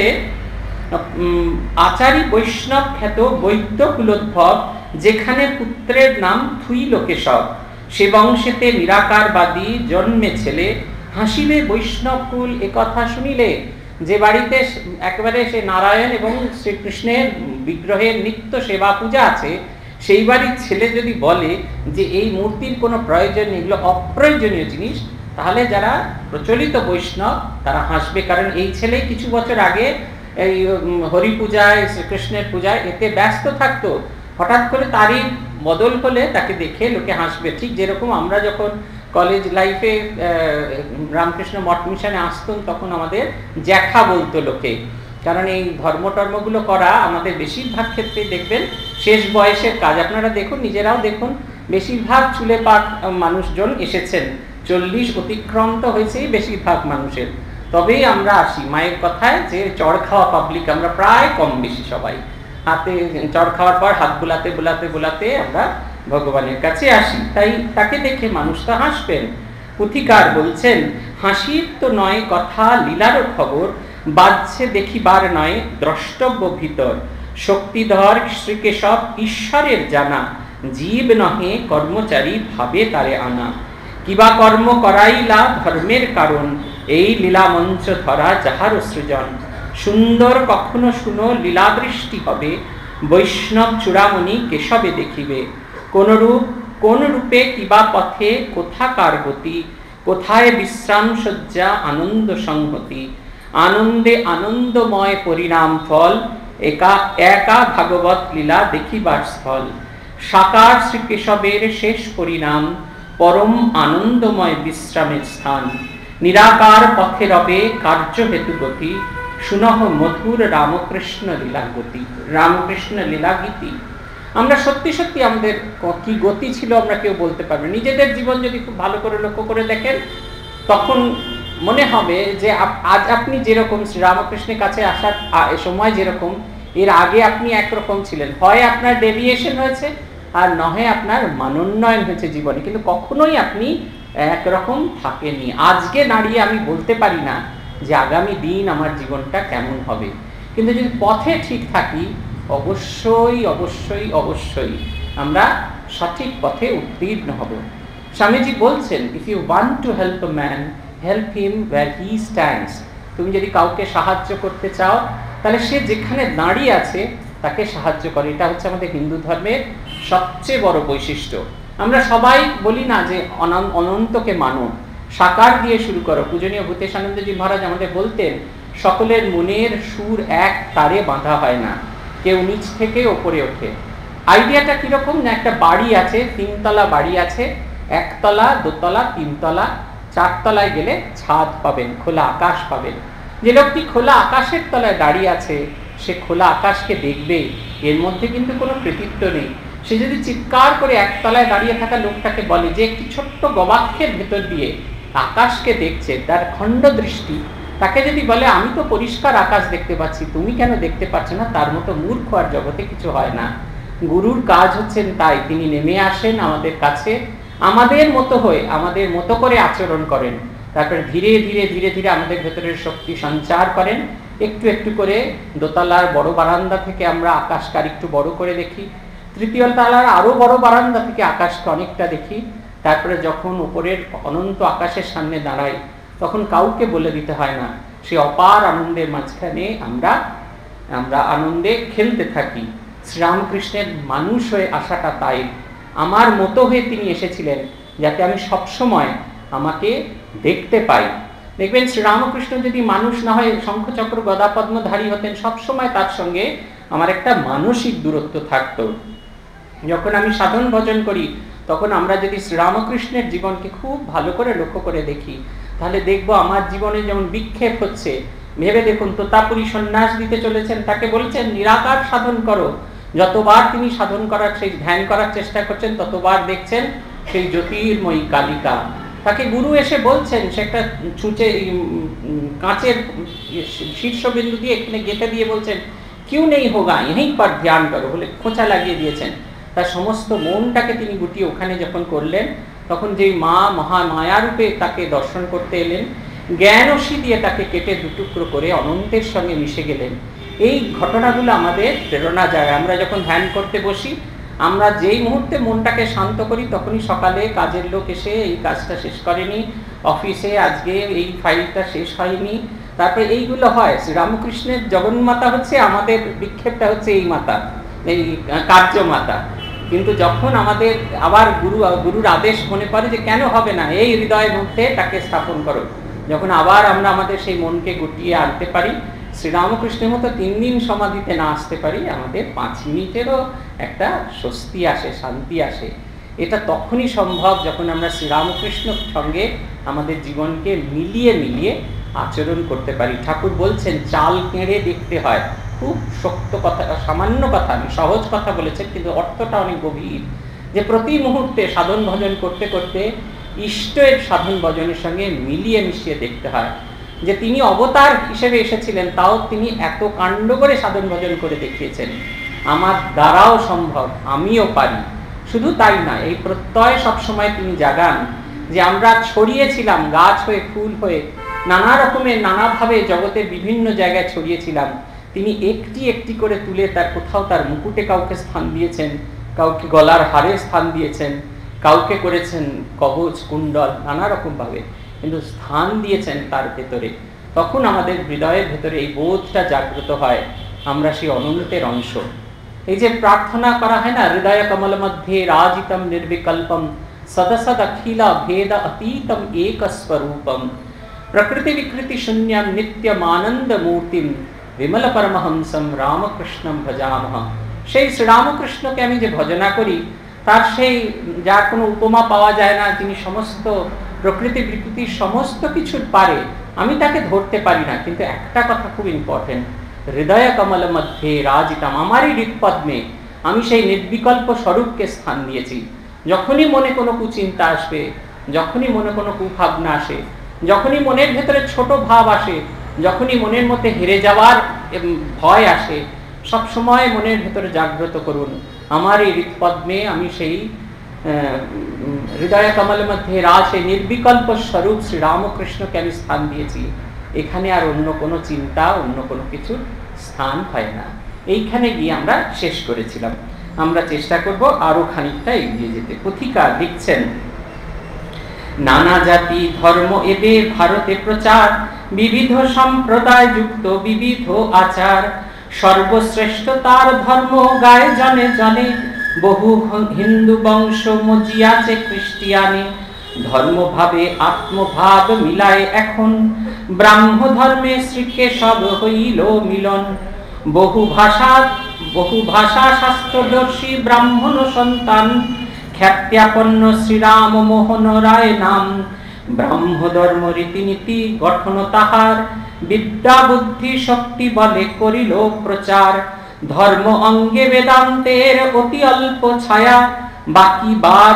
আচারী বৈষ্ণব খ্যাত বৈদ্য কুলোদ্ভব, যেখানে পুত্রের নাম থুইল কেশব, সে বংশেতে নিরাকারবাদী জন্মে ছেলে, হাসিলে বৈষ্ণব কুল একথা শুনিলে। যে বাড়িতে একেবারে সে নারায়ণ এবং শ্রীকৃষ্ণের বিগ্রহের নিত্য সেবা পূজা আছে, সেই বাড়ির ছেলে যদি বলে যে এই মূর্তির কোনো প্রয়োজন নেই, এগুলো অপ্রয়োজনীয় জিনিস, তাহলে যারা প্রচলিত বৈষ্ণব তারা হাসবে, কারণ এই ছেলে কিছু বছর আগে এই হরি পূজায়, শ্রীকৃষ্ণের পূজায় এতে ব্যস্ত থাকতো, হঠাৎ করে তারই বদল হলে তাকে দেখে লোকে হাসবে। ঠিক যেরকম আমরা যখন কলেজ লাইফে রামকৃষ্ণ মঠ মিশনে আসতাম তখন আমাদের জ্যাঠা বলতো লোকে, কারণ এই ধর্মটর্মগুলো করা আমাদের বেশিরভাগ ক্ষেত্রে দেখবেন শেষ বয়সের কাজ। আপনারা দেখুন, নিজেরাও দেখুন, বেশিরভাগ চুলে পাক মানুষজন এসেছেন, 40 অতিক্রান্ত হয়েছে বেশিরভাগ মানুষের, তবেই আমরা আসি। মায়ের কথায় যে চড় খাওয়া পাবলিক আমরা প্রায় কম বেশি সবাই, হাতে চড় খাওয়ার পর হাত বোলাতে বোলাতে বোলাতে আমরা ভগবানের কাছে আসি, তাই তাকে দেখে মানুষ তো হাসবেন। পুথিকার বলছেন, হাসির তো নয় কথা লীলারও খবর, বাজছে দেখিবার নয় দ্রষ্টব্য ভিতর, শক্তিধর শ্রীকেশব ঈশ্বরের জানা, জীব নহে কর্মচারী ভাবে তারে আনা, কিবা কর্ম করাইলা ধর্মের কারণ, এই লীলা মঞ্চ ধরা যাহার সৃজন, সুন্দর কখনো শুনো লীলাদৃষ্টি হবে, বৈষ্ণব চূড়ামণি কেশবে দেখিবে, কোন রূপে কিবা পথে কোথাকার গতি, কোথায় বিশ্রাম শয্যা আনন্দ সংহতি, আনন্দে আনন্দময় পরিণাম ফল, একা ভাগবত লীলা দেখিবার স্থল, সাকার শ্রীকেশবের শেষ পরিণাম, পরম আনন্দময় বিশ্রামের স্থান, নিরাকার পথে রবে কার্য হেতু গতি, সুনহ মধুর রামকৃষ্ণ লীলা গতি, রামকৃষ্ণ লীলা গীতি। আমরা সত্যি সত্যি আমাদের কি গতি ছিল আমরা কেউ বলতে পারবো। নিজেদের জীবন যদি খুব ভালো করে লক্ষ্য করে দেখেন তখন মনে হবে যে আজ আপনি যেরকম শ্রীরামকৃষ্ণের কাছে আসার সময় যেরকম, এর আগে আপনি একরকম ছিলেন, হয় আপনার ডেভিয়েশন হয়েছে আর নহে আপনার মানোন্নয়ন হয়েছে জীবনে, কিন্তু কখনোই আপনি একরকম থাকেননি। আজকে দাঁড়িয়ে আমি বলতে পারি না যে আগামী দিন আমার জীবনটা কেমন হবে, কিন্তু যদি পথে ঠিক থাকি অবশ্যই অবশ্যই অবশ্যই আমরা সঠিক পথে উত্তীর্ণ হব। স্বামীজি বলছেন, if you want to help a man, help him where he stands. তুমি যদি কাউকে সাহায্য করতে চাও তাহলে সে যেখানে দাঁড়িয়ে আছে তাকে সাহায্য করে। এটা হচ্ছে আমাদের হিন্দু ধর্মের সবচেয়ে বড় বৈশিষ্ট্য। আমরা সবাই বলি না যে অনন্তকে মানো, সাকার দিয়ে শুরু করো। পূজনীয় ভূতেশানন্দজি মহারাজ আমাদের বলতেন, সকলের মনের সুর এক তারে বাঁধা হয় না, কেউ নিচ থেকে ওপরে ওঠে। আইডিয়াটা কিরকম না, একটা বাড়ি আছে, 3 তলা বাড়ি আছে, 1 তলা 2 তলা 3 তলা, 4 তলায় গেলে ছাদ পাবেন, খোলা আকাশ পাবেন। যে লোকটি খোলা আকাশের তলায় দাঁড়িয়ে আছে সে খোলা আকাশকে দেখবে, এর মধ্যে কিন্তু কোনো কৃতিত্ব নেই। সে যদি চিৎকার করে 1 তলায় দাঁড়িয়ে থাকা লোকটাকে বলে যে একটি ছোট্ট গবাক্ষের ভেতর দিয়ে আকাশকে দেখছে, তার খণ্ড দৃষ্টি, তাকে যদি বলে আমি তো পরিষ্কার আকাশ দেখতে পাচ্ছি, তুমি কেন দেখতে পাচ্ছ না, তার মতো মূর্খ আর জগতে কিছু হয় না। গুরুর কাজ হচ্ছেন তাই, তিনি নেমে আসেন আমাদের কাছে, আমাদের মতো হয়ে আমাদের মতো করে আচরণ করেন, তারপরে ধীরে ধীরে ধীরে ধীরে আমাদের ভেতরের শক্তি সঞ্চার করেন। একটু একটু করে দোতলার বড় বারান্দা থেকে আমরা আকাশকে একটু বড় করে দেখি, 3য় তলার আরো বড় বারান্দা থেকে আকাশকে অনেকটা দেখি, তারপরে যখন উপরের অনন্ত আকাশের সামনে দাঁড়াই তখন কাউকে বলে দিতে হয় না, সে অপার আনন্দের মাঝখানে আমরা আনন্দে খেলতে থাকি। শ্রীরামকৃষ্ণের মানুষ হয়ে আসাটা তাই, আমার মতো হয়ে তিনি এসেছিলেন যাতে আমি সবসময় আমাকে দেখতে পাই। দেখবেন শ্রীরামকৃষ্ণ যদি মানুষ না হয় শঙ্খচক্র গদা পদ্মধারী হতেন, সবসময় তার সঙ্গে আমার একটা মানসিক দূরত্ব থাকতো। যখন আমি সাধন ভজন করি তখন আমরা যদি শ্রীরামকৃষ্ণের জীবনকে খুব ভালো করে লক্ষ্য করে দেখি তাহলে দেখবো আমার জীবনে যেমন বিক্ষেপ হচ্ছে। ভেবে দেখুন, তোতাপুরী সন্ন্যাস দিতে চলেছেন, তাকে বলছেন নিরাকার সাধন করো। যতবার তিনি সাধন করার সেই ধ্যান করার চেষ্টা করছেন ততবার দেখছেন সেই জ্যোতির্ময়ী কালিকা। তাকে গুরু এসে বলছেন, সে একটা ছুঁচে কাঁচের শীর্ষবিন্দু দিয়ে এখানে গেঁথে দিয়ে বলছেন কিউ নেই হোগা यहीं पर ধ্যান করো বলে খোঁচা লাগিয়ে দিয়েছেন। তার সমস্ত মনটাকে তিনি গুটিয়ে ওখানে যখন করলেন তখন যেই মা মহামায়ারূপে তাকে দর্শন করতে এলেন, জ্ঞানশী দিয়ে তাকে কেটে দুটুকরো করে অনন্তের সঙ্গে মিশে গেলেন। এই ঘটনাগুলো আমাদের প্রেরণা জাগায়। আমরা যখন ধ্যান করতে বসি, আমরা যেই মুহূর্তে মনটাকে শান্ত করি তখনই সকালে কাজের লোক এসে এই কাজটা শেষ করেনি, অফিসে আজকে এই ফাইলটা শেষ হয়নি, তারপরে এইগুলো হয়। শ্রীরামকৃষ্ণের জগন্মাতা হচ্ছে আমাদের বিক্ষেপটা হচ্ছে এই মাতা, এই কার্য মাতা। কিন্তু যখন আমাদের আবার গুরুর আদেশ মনে পড়ে যে কেন হবে না, এই হৃদয়ের মধ্যে তাকে স্থাপন করো, যখন আবার আমরা আমাদের সেই মনকে গুটিয়ে আনতে পারি, শ্রীরামকৃষ্ণের মতো 3 দিন সমাধিতে না আসতে পারি, আমাদের 5 মিনিটেরও একটা স্বস্তি আসে, শান্তি আসে। এটা তখনই সম্ভব যখন আমরা শ্রীরামকৃষ্ণের সঙ্গে আমাদের জীবনকে মিলিয়ে মিলিয়ে আচরণ করতে পারি। ঠাকুর বলছেন চাল কেড়ে দেখতে হয়, খুব শক্ত কথা, সামান্য কথা, আমি সহজ কথা বলেছেন কিন্তু অর্থটা অনেক গভীর, যে প্রতি মুহূর্তে সাধন ভজন করতে করতে ইষ্টের সাধন ভজনের সঙ্গে মিলিয়ে মিশিয়ে দেখতে হয় যে তিনি অবতার হিসেবে এসেছিলেন, তাও তিনি এত কাণ্ড করে সাধন ভজন করে দেখিয়েছেন, আমার দ্বারাও সম্ভব, আমিও পারি। শুধু তাই না, এই প্রত্যয় সবসময় তিনি জাগান যে আমরা ছড়িয়েছিলাম গাছ হয়ে, ফুল হয়ে, নানা রকমের নানাভাবে জগতের বিভিন্ন জায়গায় ছড়িয়েছিলাম, তিনি একটি একটি করে তুলে কোথাও তার মুকুটে কাউকে স্থান দিয়েছেন, কাউকে গলার হারে স্থান দিয়েছেন, কাউকে করেছেন কবচ কুণ্ডল, নানা রকম ভাবে কিন্তু স্থান দিয়েছেন তার ভেতরে। তখন আমাদের হৃদয়ের ভেতরে এই বোধটা জাগ্রত হয়, আমরা সেই অনন্তের অংশ। এই যে প্রার্থনা করা হয় না, হৃদয় কমল মধ্যে রাজিতম নির্বিকল্পম সদসদ অখিলা ভেদ অতীতম এক স্বরূপম প্রকৃতি বিকৃতি শূন্যম নিত্যমানন্দ মূর্তিম বিমল পরমহংসম রামকৃষ্ণম ভজামহ। সেই শ্রীরামকৃষ্ণকে আমি যে ভজনা করি, তার সেই যার কোনো উপমা পাওয়া যায় না, যিনি সমস্ত প্রকৃতি বিকৃতি সমস্ত কিছুর পারে, আমি তাকে ধরতে পারি না, কিন্তু একটা কথা খুব ইম্পর্টেন্ট, হৃদয় কমল মধ্যে রাজিতাম, আমারই হৃৎপদ্মে আমি সেই নির্বিকল্প স্বরূপকে স্থান দিয়েছি। যখনই মনে কোনো কুচিন্তা আসবে, যখনই মনে কোনো কুভাবনা আসে, যখনই মনের ভেতরে ছোট ভাব আসে, যখনই মনের মধ্যে হেরে যাওয়ার ভয় আসে, সবসময় মনের ভেতরে জাগ্রত করুন, আমার এই হৃৎপদ্মে আমি সেই হৃদয় কমল মধ্যে সেই নির্বিকল্প স্বরূপ শ্রীরামকৃষ্ণকে আমি স্থান দিয়েছি। এখানে আর অন্য কোনো চিন্তা, অন্য কোনো কিছুর স্থান হয় না। এইখানে গিয়ে আমরা শেষ করেছিলাম, আমরা চেষ্টা করব আরো খানিকটা এগিয়ে যেতে। পুথিকা লিখছেন, নানা জাতি ধর্ম এবে ভারতে প্রচার, বিবিধ সম্প্রদায় যুক্ত বিবিধ আচার, সর্বশ্রেষ্ঠ তার ধর্ম গায়ে জনে জনে, বহু হিন্দু বংশ মজিয়াছে খ্রিস্টিয়ানি, ধর্মভাবে আত্মভাব মিলায় এখন, ব্রাহ্ম ধর্মে শ্রীকেশব হইল মিলন, বহু ভাষা শাস্ত্রদর্শী ব্রাহ্মণ সন্তান, খ্যাত্যাপন্ন শ্রীরাম মোহন রায় নাম, ব্রাহ্ম ধর্ম রীতিনীতি গঠন তাহার, বিদ্যা বুদ্ধি শক্তি বলে করিল প্রচার, ধর্ম অঙ্গে বেদান্তের অতি অল্প ছায়া, বাকি বাদ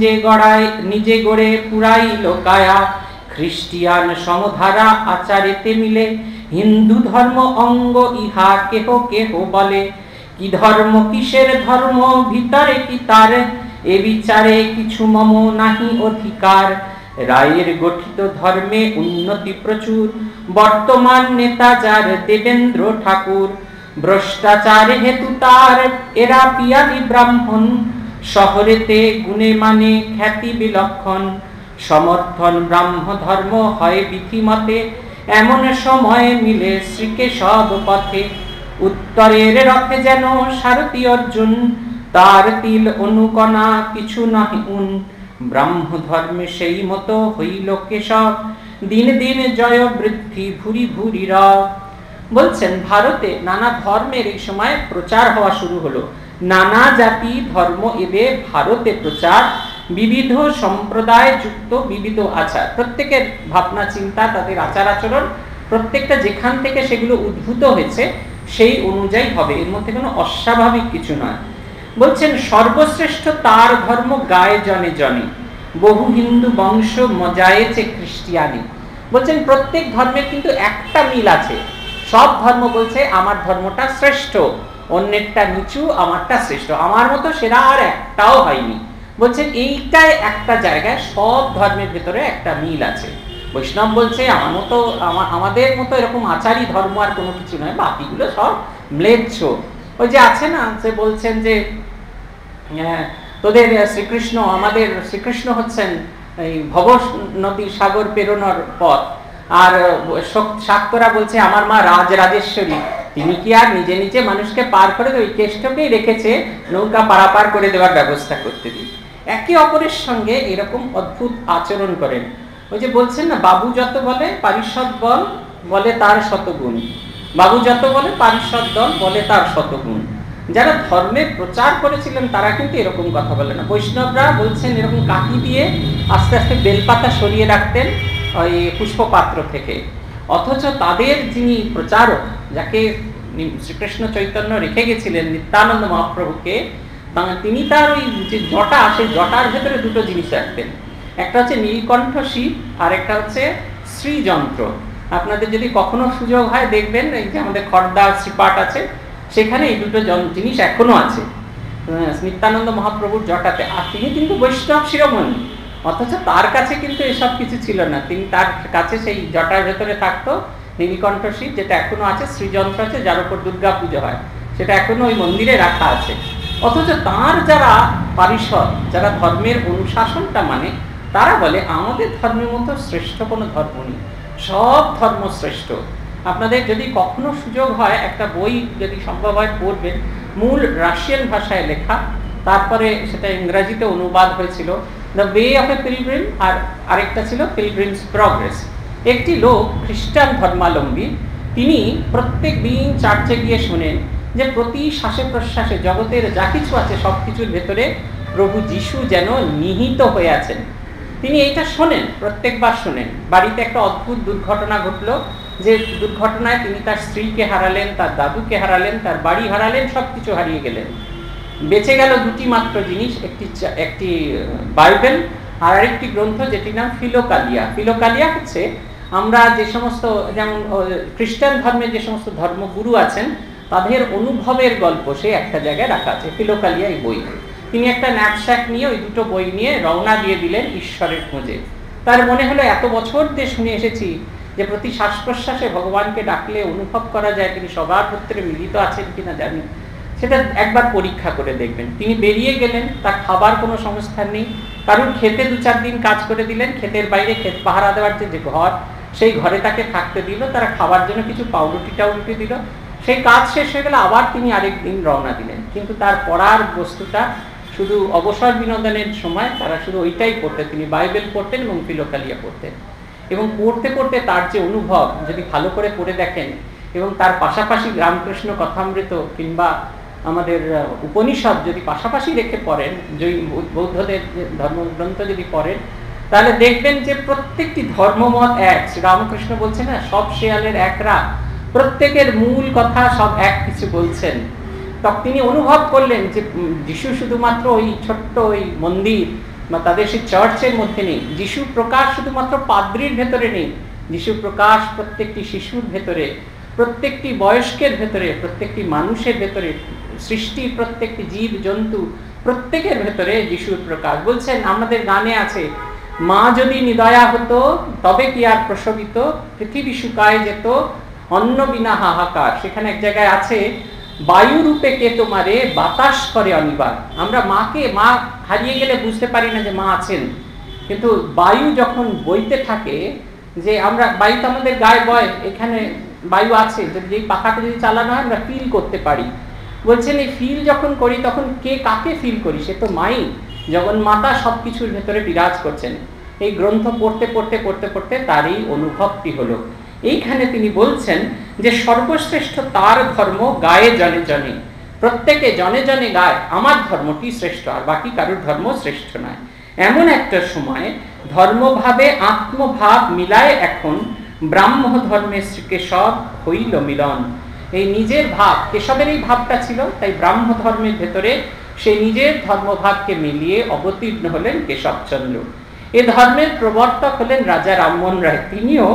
নিজে গড়ে পুরাইল কায়া, খ্রিস্টিয়ান সমধারা আচারেতে মিলে, হিন্দু ধর্ম অঙ্গ ইহা কেহ কেহ বলে, কি ধর্ম কিসের ধর্ম ভিতরে কি তার, এ বিচারে কিছু মম নাহি অধিকার, রায়ের গঠিত ধর্মে উন্নতি প্রচুর, বর্তমান নেতা যার দেবেন্দ্র ঠাকুর, ভ্রষ্টাচার হেতু তার এরা পিয়ালি ব্রাহ্মণ, শহরেতে গুণে মানে খ্যাতি বিলক্ষণ, সমর্থন ব্রাহ্ম ধর্ম হয় বিধিমতে, এমন সময় মিলে শ্রীকেশব পথে, উত্তরের রথে যেন সারথী অর্জুন, তার তিল অনুকণা কিছু নহে উন, ব্রাহ্ম ধর্মে সেই মতো হইল কেশব, দিন দিন জয় বৃদ্ধি ভুরি ভুরি রব। বলছেন ভারতে নানা ধর্মের এই সময় প্রচার হওয়া শুরু হলো, নানা জাতি ধর্ম এবে ভারতে প্রচার, বিবিধ সম্প্রদায় যুক্ত বিবিধ আচার, প্রত্যেকের ভাবনা চিন্তা, তাদের আচার আচরণ প্রত্যেকটা যেখান থেকে সেগুলো উদ্ভূত হয়েছে সেই অনুযায়ী হবে, এর মধ্যে কোনো অস্বাভাবিক কিছু নয়। বলছেন সর্বশ্রেষ্ঠ তার ধর্ম গায়ে জনে জনে, বহু হিন্দু বংশ মজায়েছে খ্রিস্টিয়ানি। বলছেন প্রত্যেক ধর্মের কিন্তু একটা মিল আছে, সব ধর্ম বলছে আমার ধর্মটা শ্রেষ্ঠ, অন্যেরটা নিচু, আমারটা শ্রেষ্ঠ, আমার মতো সেরা আর একটাও হয়নি। বলছেন এইটাই একটা জায়গায় সব ধর্মের ভেতরে একটা মিল আছে। বৈষ্ণব বলছে আমাদের মতো এরকম আচারী ধর্ম আর কোনো কিছু নয়, বাকিগুলো সব ম্লেচ্ছ। ওই যে আছে না, সে বলছেন যে তোদের শ্রীকৃষ্ণ, আমাদের শ্রীকৃষ্ণ হচ্ছেন এই ভব নদীর সাগর পেরোনোর পথ, আর শাক্তরা বলছে আমার মা রাজরাজেশ্বরী, তিনি কি আর নিজে নিজে মানুষকে পার করে ওই কেষ্টকেই রেখেছে নৌকা পারাপার করে দেওয়ার ব্যবস্থা করতে দিই। একে অপরের সঙ্গে এরকম অদ্ভুত আচরণ করেন। ওই যে বলছেন না, বাবু যত বলে পারিষদ বল বলে তার শতগুণ, বাবু যত বলে পারিষদ দল বলে তার শতগুণ। যারা ধর্মের প্রচার করেছিলেন তারা কিন্তু এরকম কথা বলে না। বৈষ্ণবরা বলছেন এরকম কাঠি দিয়ে আস্তে আস্তে বেলপাতা সরিয়ে রাখতেন ওই পুষ্পপাত্র থেকে, অথচ তাদের যিনি প্রচারক, যাকে শ্রীকৃষ্ণ চৈতন্য রেখে গেছিলেন নিত্যানন্দ মহাপ্রভুকে, তিনি তার ওই যে জটা, সেই জটার ভেতরে দুটো জিনিস রাখতেন। একটা হচ্ছে নীলকণ্ঠ শিব আর একটা হচ্ছে শ্রীযন্ত্র। আপনাদের যদি কখনো সুযোগ হয় দেখবেন, এই যে আমাদের খর্দা শ্রীপাঠ আছে, সেখানে এই দুটো জিনিস এখনো আছে নিত্যানন্দ মহাপ্রভুর জটাতে। আর তিনি কিন্তু বৈষ্ণব শিরোমণি, অথচ তার কাছে কিন্তু এসব কিছু ছিল না। তিনি তার কাছে সেই জটার ভেতরে থাকতো নীলকণ্ঠ শিব, যেটা এখনো আছে, শ্রীযন্ত্র আছে, যার উপর দুর্গা পুজো হয়, সেটা এখনো ওই মন্দিরে রাখা আছে। অথচ তার যারা পারিষদ, যারা ধর্মের অনুশাসনটা মানে, তারা বলে আমাদের ধর্মের মতো শ্রেষ্ঠ কোনো ধর্ম নেই, সব ধর্ম শ্রেষ্ঠ। আপনাদের যদি কখনো সুযোগ হয়, একটা বই যদি সম্ভব হয় পড়বেন, মূল রাশিয়ান ভাষায় লেখা, তারপরে সেটা ইংরেজিতে অনুবাদ হয়েছিল, the way of a pilgrim, আর আরেকটা ছিল পিলগ্রিমস প্রগ্রেস। একটি লোক খ্রিস্টান ধর্মাবলম্বী, তিনি প্রত্যেক দিন চার্চে গিয়ে শোনেন যে প্রতি শ্বাসে প্রশ্বাসে জগতের যা কিছু আছে সব কিছুর ভেতরে প্রভু যিশু যেন নিহিত হয়ে আছেন। তিনি এইটা শোনেন, প্রত্যেকবার শোনেন। বাড়িতে একটা অদ্ভুত দুর্ঘটনা ঘটলো, যে দুর্ঘটনায় তিনি তার স্ত্রীকে হারালেন, তার দাদুকে হারালেন, তার বাড়ি হারালেন, সব কিছু হারিয়ে গেলেন। বেঁচে গেল দুটি মাত্র জিনিস, একটি বাইবেল আর আরেকটি গ্রন্থ যেটির নাম ফিলোকালিয়া। ফিলোকালিয়া হচ্ছে আমরা যে সমস্ত, যেমন খ্রিস্টান ধর্মের যে সমস্ত ধর্মগুরু আছেন তাদের অনুভবের গল্প সে একটা জায়গায় রাখা আছে, ফিলোকালিয়া এই বই। তিনি একটা ন্যাপস্যাক নিয়ে ওই দুটো বই নিয়ে রওনা দিয়ে দিলেন ঈশ্বরের খোঁজে। তার মনে হলো এত বছর দিয়ে শুনে এসেছি যে প্রতি শ্বাস প্রশ্বাসে ভগবানকে ডাকলে অনুভব করা যায় তিনি সবার ক্ষেত্রে মিলিত আছেন কিনা জানি, সেটা একবার পরীক্ষা করে দেখবেন। তিনি বেরিয়ে গেলেন, তার খাবার কোনো সংস্থান নেই, কারণ খেতে 2-4 দিন কাজ করে দিলেন, ক্ষেতের বাইরে ক্ষেত পাহারা দেওয়ার যে ঘর, সেই ঘরে তাকে থাকতে দিল, তারা খাবার জন্য কিছু পাউরুটি দিল। সেই কাজ শেষ হয়ে গেলে আবার তিনি আরেক দিন রওনা দিলেন। কিন্তু তার পড়ার বস্তুটা শুধু অবসর বিনোদনের সময় তারা শুধু ওইটাই পড়তেন, তিনি বাইবেল পড়তেন এবং ফিলোকালিয়া পড়তেন। এবং পড়তে পড়তে তার যে অনুভব যদি ভালো করে পড়ে দেখেন, এবং তার পাশাপাশি রামকৃষ্ণ কথামৃত কিংবা আমাদের উপনিষদ যদি পাশাপাশি রেখে পড়েন, বৌদ্ধদের ধর্মগ্রন্থ যদি পড়েন, তাহলে দেখবেন যে প্রত্যেকটি ধর্মমত এক। রামকৃষ্ণ বলছেন না, সব শেয়ালের এক রাত, প্রত্যেকের মূল কথা সব এক কিছু বলছেন। তখন তিনি অনুভব করলেন যে যিশু শুধুমাত্র ওই ছোট্ট ওই মন্দির বা তাদের সেই চার্চের মধ্যে নেই, যিশু প্রকাশ শুধুমাত্র পাদ্রির ভেতরে নেই, যিশু প্রকাশ প্রত্যেকটি শিশুর ভেতরে, প্রত্যেকটি বয়স্কের ভেতরে, প্রত্যেকটি মানুষের ভেতরে, সৃষ্টির প্রত্যেকটি জীব জন্তু প্রত্যেকের ভেতরে যিশুর প্রকাশ। বলছেন আমাদের গানে আছে, মা যদি নিদয়া হতো তবে কি আর প্রসবিত, পৃথিবী শুকায় যেত অন্ন বিনা হাহাকার। সেখানে এক জায়গায় আছে, বায়ু রূপে কে তোমারে বাতাস করে অনিবার। আমরা মা হারিয়ে গেলে বুঝতে পারি না যে মা আছেন, কিন্তু বায়ু যখন বইতে থাকে, যে আমরা বায়ু তো আমাদের গায়ে বয়, এখানে বায়ু আছে, যদি পাখাটা যদি চালানো হয় আমরা ফিল করতে পারি। বলছেন এই ফিল যখন করি তখন কে কাকে ফিল করি, সে তো মাই, জগন্মাতা সবকিছুর ভেতরে বিরাজ করছেন। এই গ্রন্থ পড়তে পড়তে পড়তে পড়তে তার এই অনুভবটি হলো। এইখানে তিনি বলছেন যে সর্বশ্রেষ্ঠ তার ধর্ম গায়ে জনে জনে, প্রত্যেকে জনে জনে গায় আমার ধর্মটি শ্রেষ্ঠ, আর বাকি কারোর ধর্ম শ্রেষ্ঠ নয়। এমন একটা সময় ধর্মভাবে আত্মভাব মিলায় এখন ব্রাহ্ম ধর্মে শ্রীকেশব হইল মিলন। এই নিজের ভাব, কেশবের এই ভাবটা ছিল, তাই ব্রাহ্ম ধর্মের ভেতরে সে নিজের ধর্মভাবকে মিলিয়ে অবতীর্ণ হলেন কেশবচন্দ্র। এ ধর্মের প্রবর্তক হলেন রাজা রামমোহন রায়। তিনিও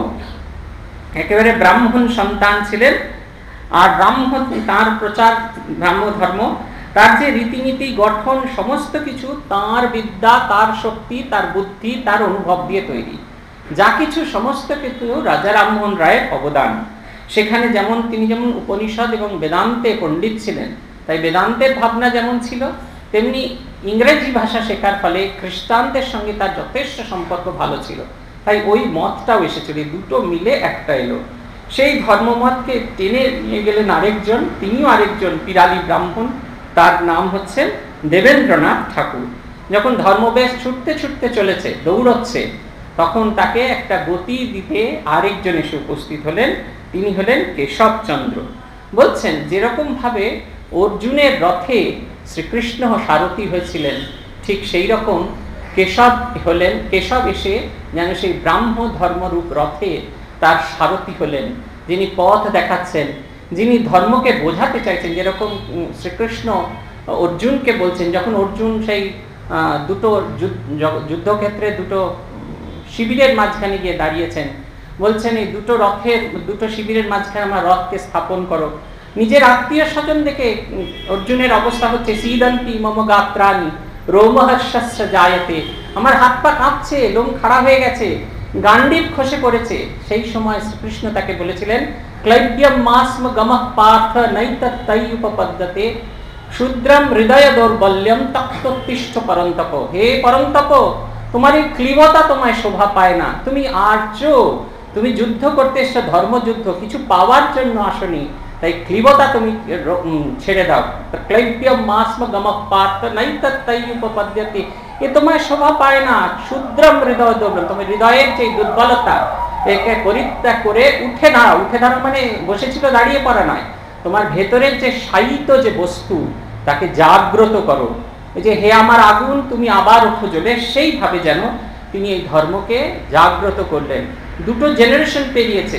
একেবারে ব্রাহ্মণ সন্তান ছিলেন, আর তার প্রচার ব্রাহ্ম ধর্ম, তার যে রীতিনীতি গঠন সমস্ত কিছু তার বিদ্যা, তার শক্তি, তার বুদ্ধি, তার অনুভব দিয়ে তৈরি। যা কিছু সমস্ত কিছু রাজা রামমোহন রায়ের অবদান। সেখানে যেমন তিনি যেমন উপনিষদ এবং বেদান্তে পণ্ডিত ছিলেন, তাই বেদান্তের ভাবনা যেমন ছিল, তেমনি ইংরেজি ভাষা শেখার ফলে খ্রিস্টানদের সঙ্গে তার যথেষ্ট সম্পর্ক ভালো ছিল, তাই ওই মতটাও এসেছিল। দুটো মিলে একটা এলো। সেই ধর্মমতকে টেনে নিয়ে গেলেন আরেকজন, তিনিও আরেকজন পিরালি ব্রাহ্মণ, তার নাম হচ্ছেন দেবেন্দ্রনাথ ঠাকুর। যখন ধর্মবেশ ছুটতে ছুটতে চলেছে, দৌড়চ্ছে, তখন তাকে একটা গতি দিতে আরেকজন এসে উপস্থিত হলেন, তিনি হলেন কেশবচন্দ্র। বলছেন যেরকম ভাবে অর্জুনের রথে শ্রীকৃষ্ণ সারথি হয়েছিলেন, ঠিক সেই রকম কেশব এসে যেন সেই ব্রাহ্ম ধর্মরূপ রথে তার সারথি হলেন, যিনি পথ দেখাচ্ছেন, যিনি ধর্মকে বোঝাতে চাইছেন। যেরকম শ্রীকৃষ্ণ অর্জুনকে বলছেন, যখন অর্জুন সেই দুটো যুদ্ধক্ষেত্রে দুটো শিবিরের মাঝখানে গিয়ে দাঁড়িয়েছেন, বলছেন এই দুটো শিবিরের মাঝখানে আমার রথকে স্থাপন করো। নিজের আত্মীয় স্বজন দেখে অর্জুনের অবস্থা হচ্ছে সীদন্তি মম গাত্রাণি রোমহর্ষস্য জায়তে, আমার হাত পা কাঁপছে, লোম খাড়া হয়ে গেছে, গান্ডীব খসে পড়েছে। সেই সময় শ্রীকৃষ্ণ তাকে বলেছিলেন ক্লৈব্যম মাস্ম গমঃ পার্থ নৈতত্তৈ উপপদ্যতে শূদ্রম হৃদয় দৌর্বল্যম তক্তোত্তিষ্ঠ পরন্তপ। হে পরন্তপ, তোমার এই ক্লীবতা তোমায় শোভা পায় না, তুমি আর্য, তুমি যুদ্ধ করতে এসছো, ধর্মযুদ্ধ, কিছু পাওয়ার জন্য আসনি, তাই ক্লীবতা তুমি ছেড়ে দাও। ক্লৈব্যম মাস্ম গমঃ পার্থ নৈতত্তৈ উপপদ্যতে, এ তোমায় শোভা পায় না। শূদ্রম হৃদয় দৌর্বল্যম, তোমার হৃদয়ের যে দুর্বলতা, একে পরিত্যাগ করে উঠে দাঁড়াও। উঠে দাঁড়াও মানে বসেছিল দাঁড়িয়ে পড়া নয়, তোমার ভেতরের যে শায়িত যে বস্তু তাকে জাগ্রত করো। এই যে হে আমার আগুন, তুমি আবার ওঠো জ্বলে, সেইভাবে যেন তিনি এই ধর্মকে জাগ্রত করলেন। দুটো জেনারেশন পেরিয়েছে।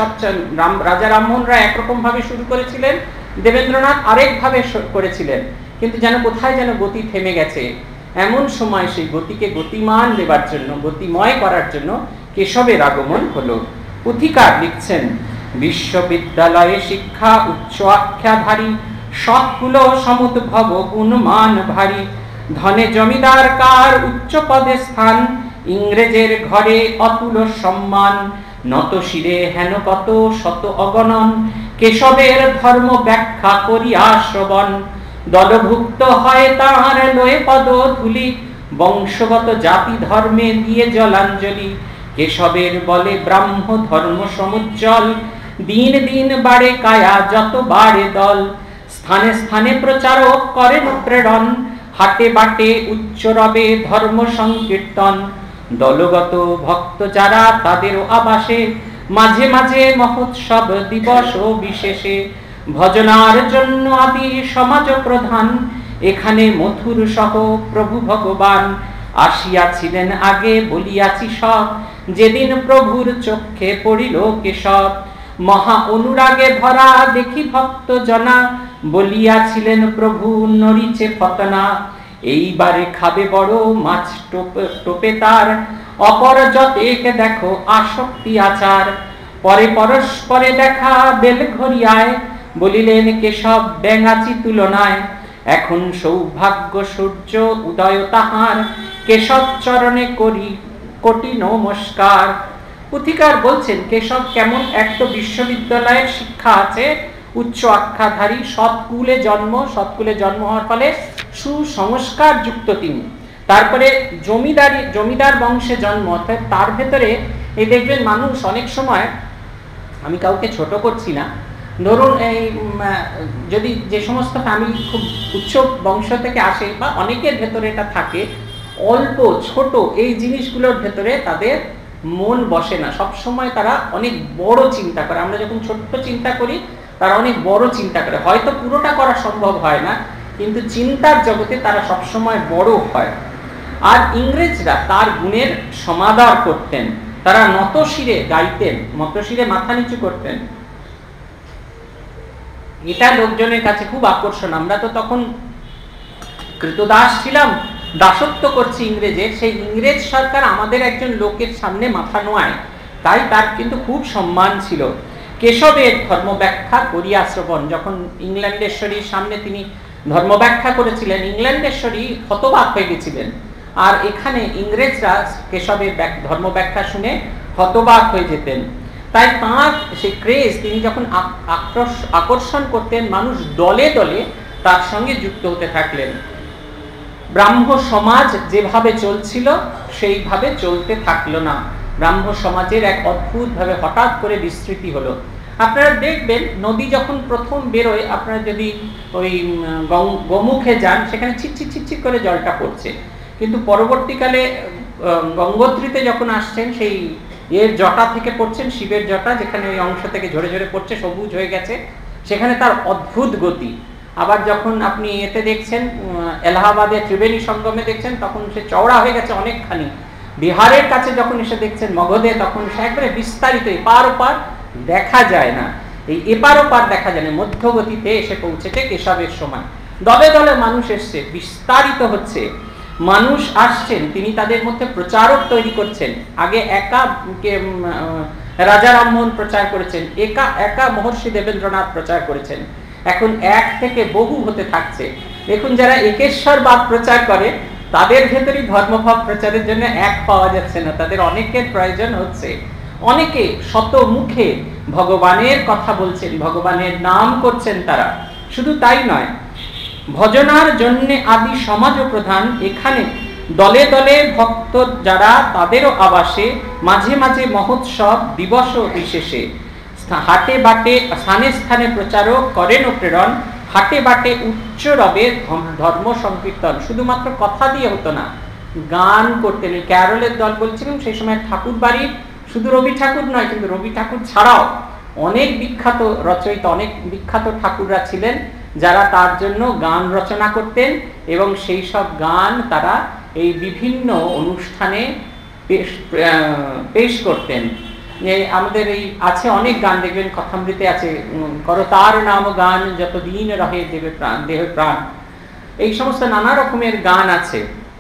রাজা রামমোহন রায় একরকম ভাবে শুরু করেছিলেন, দেবেন্দ্রনাথ আরেকভাবে করেছিলেন, কিন্তু যেন কোথায় যেন গতি থেমে গেছে। এমন সময় সেই গতিকে গতিমান দেবার জন্য, গতিময় করার জন্য কেশবের আগমন হলো। পুথিকার লিখছেন বিশ্ববিদ্যালয়ে শিক্ষা উচ্চ আখ্যাধারী, সৎকুল সমুদ্ভব গুণমান ভারী, ধনে জমিদার কার উচ্চ পদে স্থান, ইংরেজের ঘরে অতুল সম্মান, নত শিরে হেন কত শত অগণন, কেশবের ধর্ম ব্যাখ্যা করিয়া শ্রবণ, দলভুক্ত হয় তাঁর লয়ে পদ ধুলি, বংশগত জাতি ধর্মে দিয়ে জলাঞ্জলি, কেশবের বলে ব্রাহ্ম ধর্ম সমুজ্জ্বল, দিন দিন বাড়ে কায়া যত বাড়ে দল, স্থানে স্থানে প্রচারক করেন প্রেরণ, হাটে বাটে উচ্চ রবে ধর্ম সংকীর্তন, দলগত ভক্ত যারা তাদেরও আবাসে, মাঝে মাঝে মহোৎসব দিবস ও বিশেষে, ভজনার জন্য আদি সমাজ প্রধান, এখানে মথুর সহ প্রভু ভগবান, আসিয়াছিলেন আগে বলিয়াছি সব, যেদিন প্রভুর চক্ষে পড়িল কেশব, মহা অনুরাগে ভরা দেখি ভক্ত জনা, বলিয়াছিলেন প্রভু নরিচে ফতনা, এইবারে খাবে বড় মাছ টোপে তার, অপরজতেক দেখো আসক্তি আচার, পরে পরস্পরে দেখা বেল ঘরিয়ায়, বলিলেন কেশব ব্যাঙাচি তুলনায়, এখন সৌভাগ্য সূর্য উদয় তাহার, কেশব চরণে করি কোটি নমস্কার। পুথিকার বলছেন কেশব কেমন, এক তো বিশ্ববিদ্যালয়ের শিক্ষা আছে, উচ্চ আখ্যাধারী, সৎকুলে জন্ম হওয়ার ফলে সুসংস্কার যুক্ত তিনি। তারপরে জমিদার বংশে জন্ম, অর্থাৎ তার ভেতরে এই দেখবেন মানুষ অনেক সময়, আমি কাউকে ছোট করছি না, ধরুন এই যদি যে সমস্ত ফ্যামিলি খুব উচ্চ বংশ থেকে আসে বা অনেকের ভেতরে এটা থাকে, অল্প ছোট এই জিনিসগুলোর ভেতরে তাদের মন বসে না, সব সময় তারা অনেক বড় চিন্তা করে। আমরা যখন ছোট্ট চিন্তা করি, তারা অনেক বড় চিন্তা করে, হয়তো পুরোটা করা সম্ভব হয় না, কিন্তু চিন্তার জগতে তারা সবসময় বড় হয়। আর ইংরেজরা তার গুণের সমাদর করতেন, তারা নত শিরে গাইতেন, নত শিরে মাথা নিচু করতেন, এটা লোকজনের কাছে খুব আকর্ষণ। আমরা তো তখন কৃতদাস ছিলাম, দাসত্ব করছি ইংরেজের, সেই ইংরেজ সরকার আমাদের একজন লোকের সামনে মাথা নোয়ায়, তাই তার কিন্তু খুব সম্মান ছিল। কেশবের ধর্ম ব্যাখ্যা করিয়া শ্রবণ, যখন ইংল্যান্ডেশ্বরীর সামনে তিনি ধর্ম ব্যাখ্যা করেছিলেন, ইংল্যান্ডেশ্বরী হতবাক হয়ে গেছিলেন, আর এখানে ইংরেজরা কেশবের ধর্ম ব্যাখ্যা শুনে হতবাক হয়ে যেতেন। তাই তাঁর সেই ক্রেজ, তিনি যখন আকর্ষণ করতেন, মানুষ দলে দলে তার সঙ্গে যুক্ত হতে থাকলেন। ব্রাহ্ম সমাজ যেভাবে চলছিল সেইভাবে চলতে থাকলো না, ব্রাহ্ম সমাজের এক অদ্ভুতভাবে হঠাৎ করে বিস্তৃতি হলো। আপনারা দেখবেন নদী যখন প্রথম বেরোয়, আপনারা যদি ওই গোমুখে যান, সেখানে ছিটছিট ছিটছিট করে জলটা পড়ছে, কিন্তু পরবর্তীকালে গঙ্গোত্রীতে যখন আসছেন, সেই এর জটা থেকে পড়ছেন, শিবের জটা, যেখানে ওই অংশ থেকে ঝরে ঝরে পড়ছে, সবুজ হয়ে গেছে, সেখানে তার অদ্ভুত গতি। আবার যখন আপনি এতে দেখছেন, এলাহাবাদে ত্রিবেণী সঙ্গমে দেখছেন, তখন সে চওড়া হয়ে গেছে অনেকখানি। বিহারের কাছে যখন এসে দেখছেন মগধে, তখন সে একবারে বিস্তারিত, এপার ওপার দেখা যায় না, এই এপার ওপার দেখা যায় না, মধ্যগতিতে এসে পৌঁছেছে কেশবের সময়। দলে দলে মানুষ এসছে, বিস্তারিত হচ্ছে, মানুষ আসছেন, তিনি তাদের মধ্যে প্রচারক তৈরি করছেন। আগে একা রাজা রামমোহন প্রচার করেছেন, একা একা মহর্ষি দেবেন্দ্রনাথ প্রচার করেছেন, এখন এক থেকে বহু হতে থাকছে। দেখুন, যারা একেশ্বরবাদ প্রচার করে তাদের ভেতরেই ধর্মভাব প্রচারের জন্য এক পাওয়া যাচ্ছে না, তাদের অনেকের প্রয়োজন হচ্ছে। অনেকে শত মুখে ভগবানের কথা বলছেন, ভগবানের নাম করছেন তারা। শুধু তাই নয়, ভজনার জন্য আদি সমাজ প্রধান এখানে দলে দলে ভক্ত যারা, তাদেরও আবাসে মাঝে মাঝে মহোৎসব দিবস বিশেষে হাটে বাটে স্থানে স্থানে প্রচারক করেন ও প্রেরণ, হাটে বাটে উচ্চ রবে ধর্ম সংকীর্তন। শুধুমাত্র কথা দিয়ে হতো না, গান করতেন। ক্যারলের দল বলছিলাম, সেই সময় ঠাকুর বাড়ির শুধু রবি ঠাকুর নয়, কিন্তু রবি ঠাকুর ছাড়াও অনেক বিখ্যাত রচয়িতা, অনেক বিখ্যাত ঠাকুররা ছিলেন, যারা তার জন্য গান রচনা করতেন, এবং সেই সব গান তারা এই বিভিন্ন অনুষ্ঠানে পেশ করতেন। আমাদের এই আছে অনেক গান, দেখবেন কথামৃতে আছে, করো তার নাম গান যতদিন রহে দেবে প্রাণ দেহ প্রাণ, এই সমস্ত নানা রকমের গান আছে।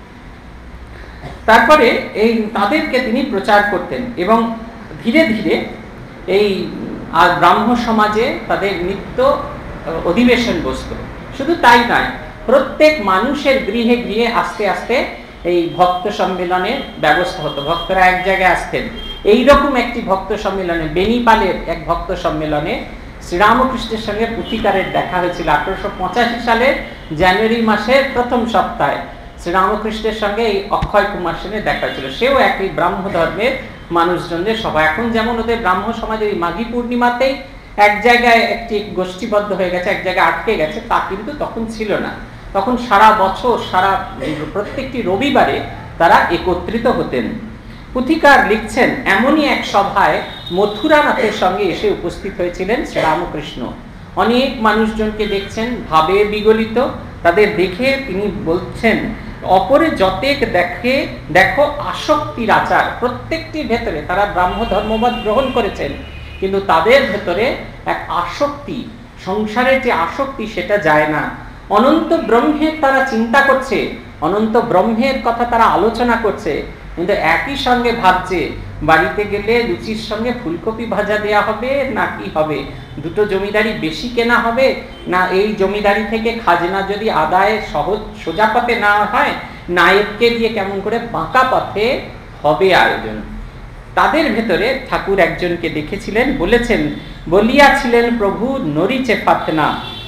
তারপরে এই তাদেরকে তিনি প্রচার করতেন, এবং ধীরে ধীরে এই ব্রাহ্ম সমাজে তাদের নিত্য অধিবেশন বসত। শুধু তাই নয়, প্রত্যেক মানুষের গৃহে গৃহে আস্তে আস্তে এই ভক্ত সম্মেলনের ব্যবস্থা হতো, ভক্তরা এক জায়গায় আসতেন। এইরকম একটি ভক্ত সম্মেলনে, বেনিপালের এক ভক্ত সম্মেলনে শ্রীরামকৃষ্ণের সঙ্গে পুথিকারের দেখা হয়েছিল 1885 সালের জানুয়ারি মাসের প্রথম সপ্তাহে। শ্রীরামকৃষ্ণের সঙ্গে এই অক্ষয় কুমার সেনের দেখা হয়েছিল, সেও একই ব্রাহ্ম ধর্মের মানুষজনদের সভা। এখন যেমন ওদের ব্রাহ্ম সমাজের এই মাঘী পূর্ণিমাতেই এক জায়গায় একটি গোষ্ঠীবদ্ধ হয়ে গেছে, এক জায়গায় আটকে গেছে, তা কিন্তু তখন ছিল না। তখন সারা বছর, সারা প্রত্যেকটি রবিবারে তারা একত্রিত হতেন। পুথিকার লিখছেন, এমনই এক সভায় মথুরানাথের সঙ্গে এসে উপস্থিত হয়েছিলেন শ্রীরামকৃষ্ণ। অনেক মানুষজনকে দেখছেন ভাবে বিগলিত, তাদের দেখে তিনি বলছেন, অপরে যতেক দেখে দেখো আসক্তির আচার। প্রত্যেকটির ভেতরে তারা ব্রাহ্ম ধর্মবাদ গ্রহণ করেছেন, কিন্তু তাদের ভেতরে এক আসক্তি, সংসারের যে আসক্তি, সেটা যায় না। অনন্ত ব্রহ্মের তারা চিন্তা করছে, অনন্ত ব্রহ্মের কথা তারা আলোচনা করছে, কিন্তু একই সঙ্গে ভাবছে বাড়িতে গেলে লুচির সঙ্গে ফুলকপি ভাজা দেয়া হবে না কি হবে, দুটো জমিদারি বেশি কেনা হবে না, এই জমিদারি থেকে খাজনা যদি আদায় সহজ সোজা পথে না হয়, নায়ককে দিয়ে কেমন করে বাঁকা পথে হবে আয়োজন। তাদের ভেতরে ঠাকুর একজনকে দেখেছিলেন, বলেছেন, বলিয়াছিলেন প্রভু নরিচে পাতনা।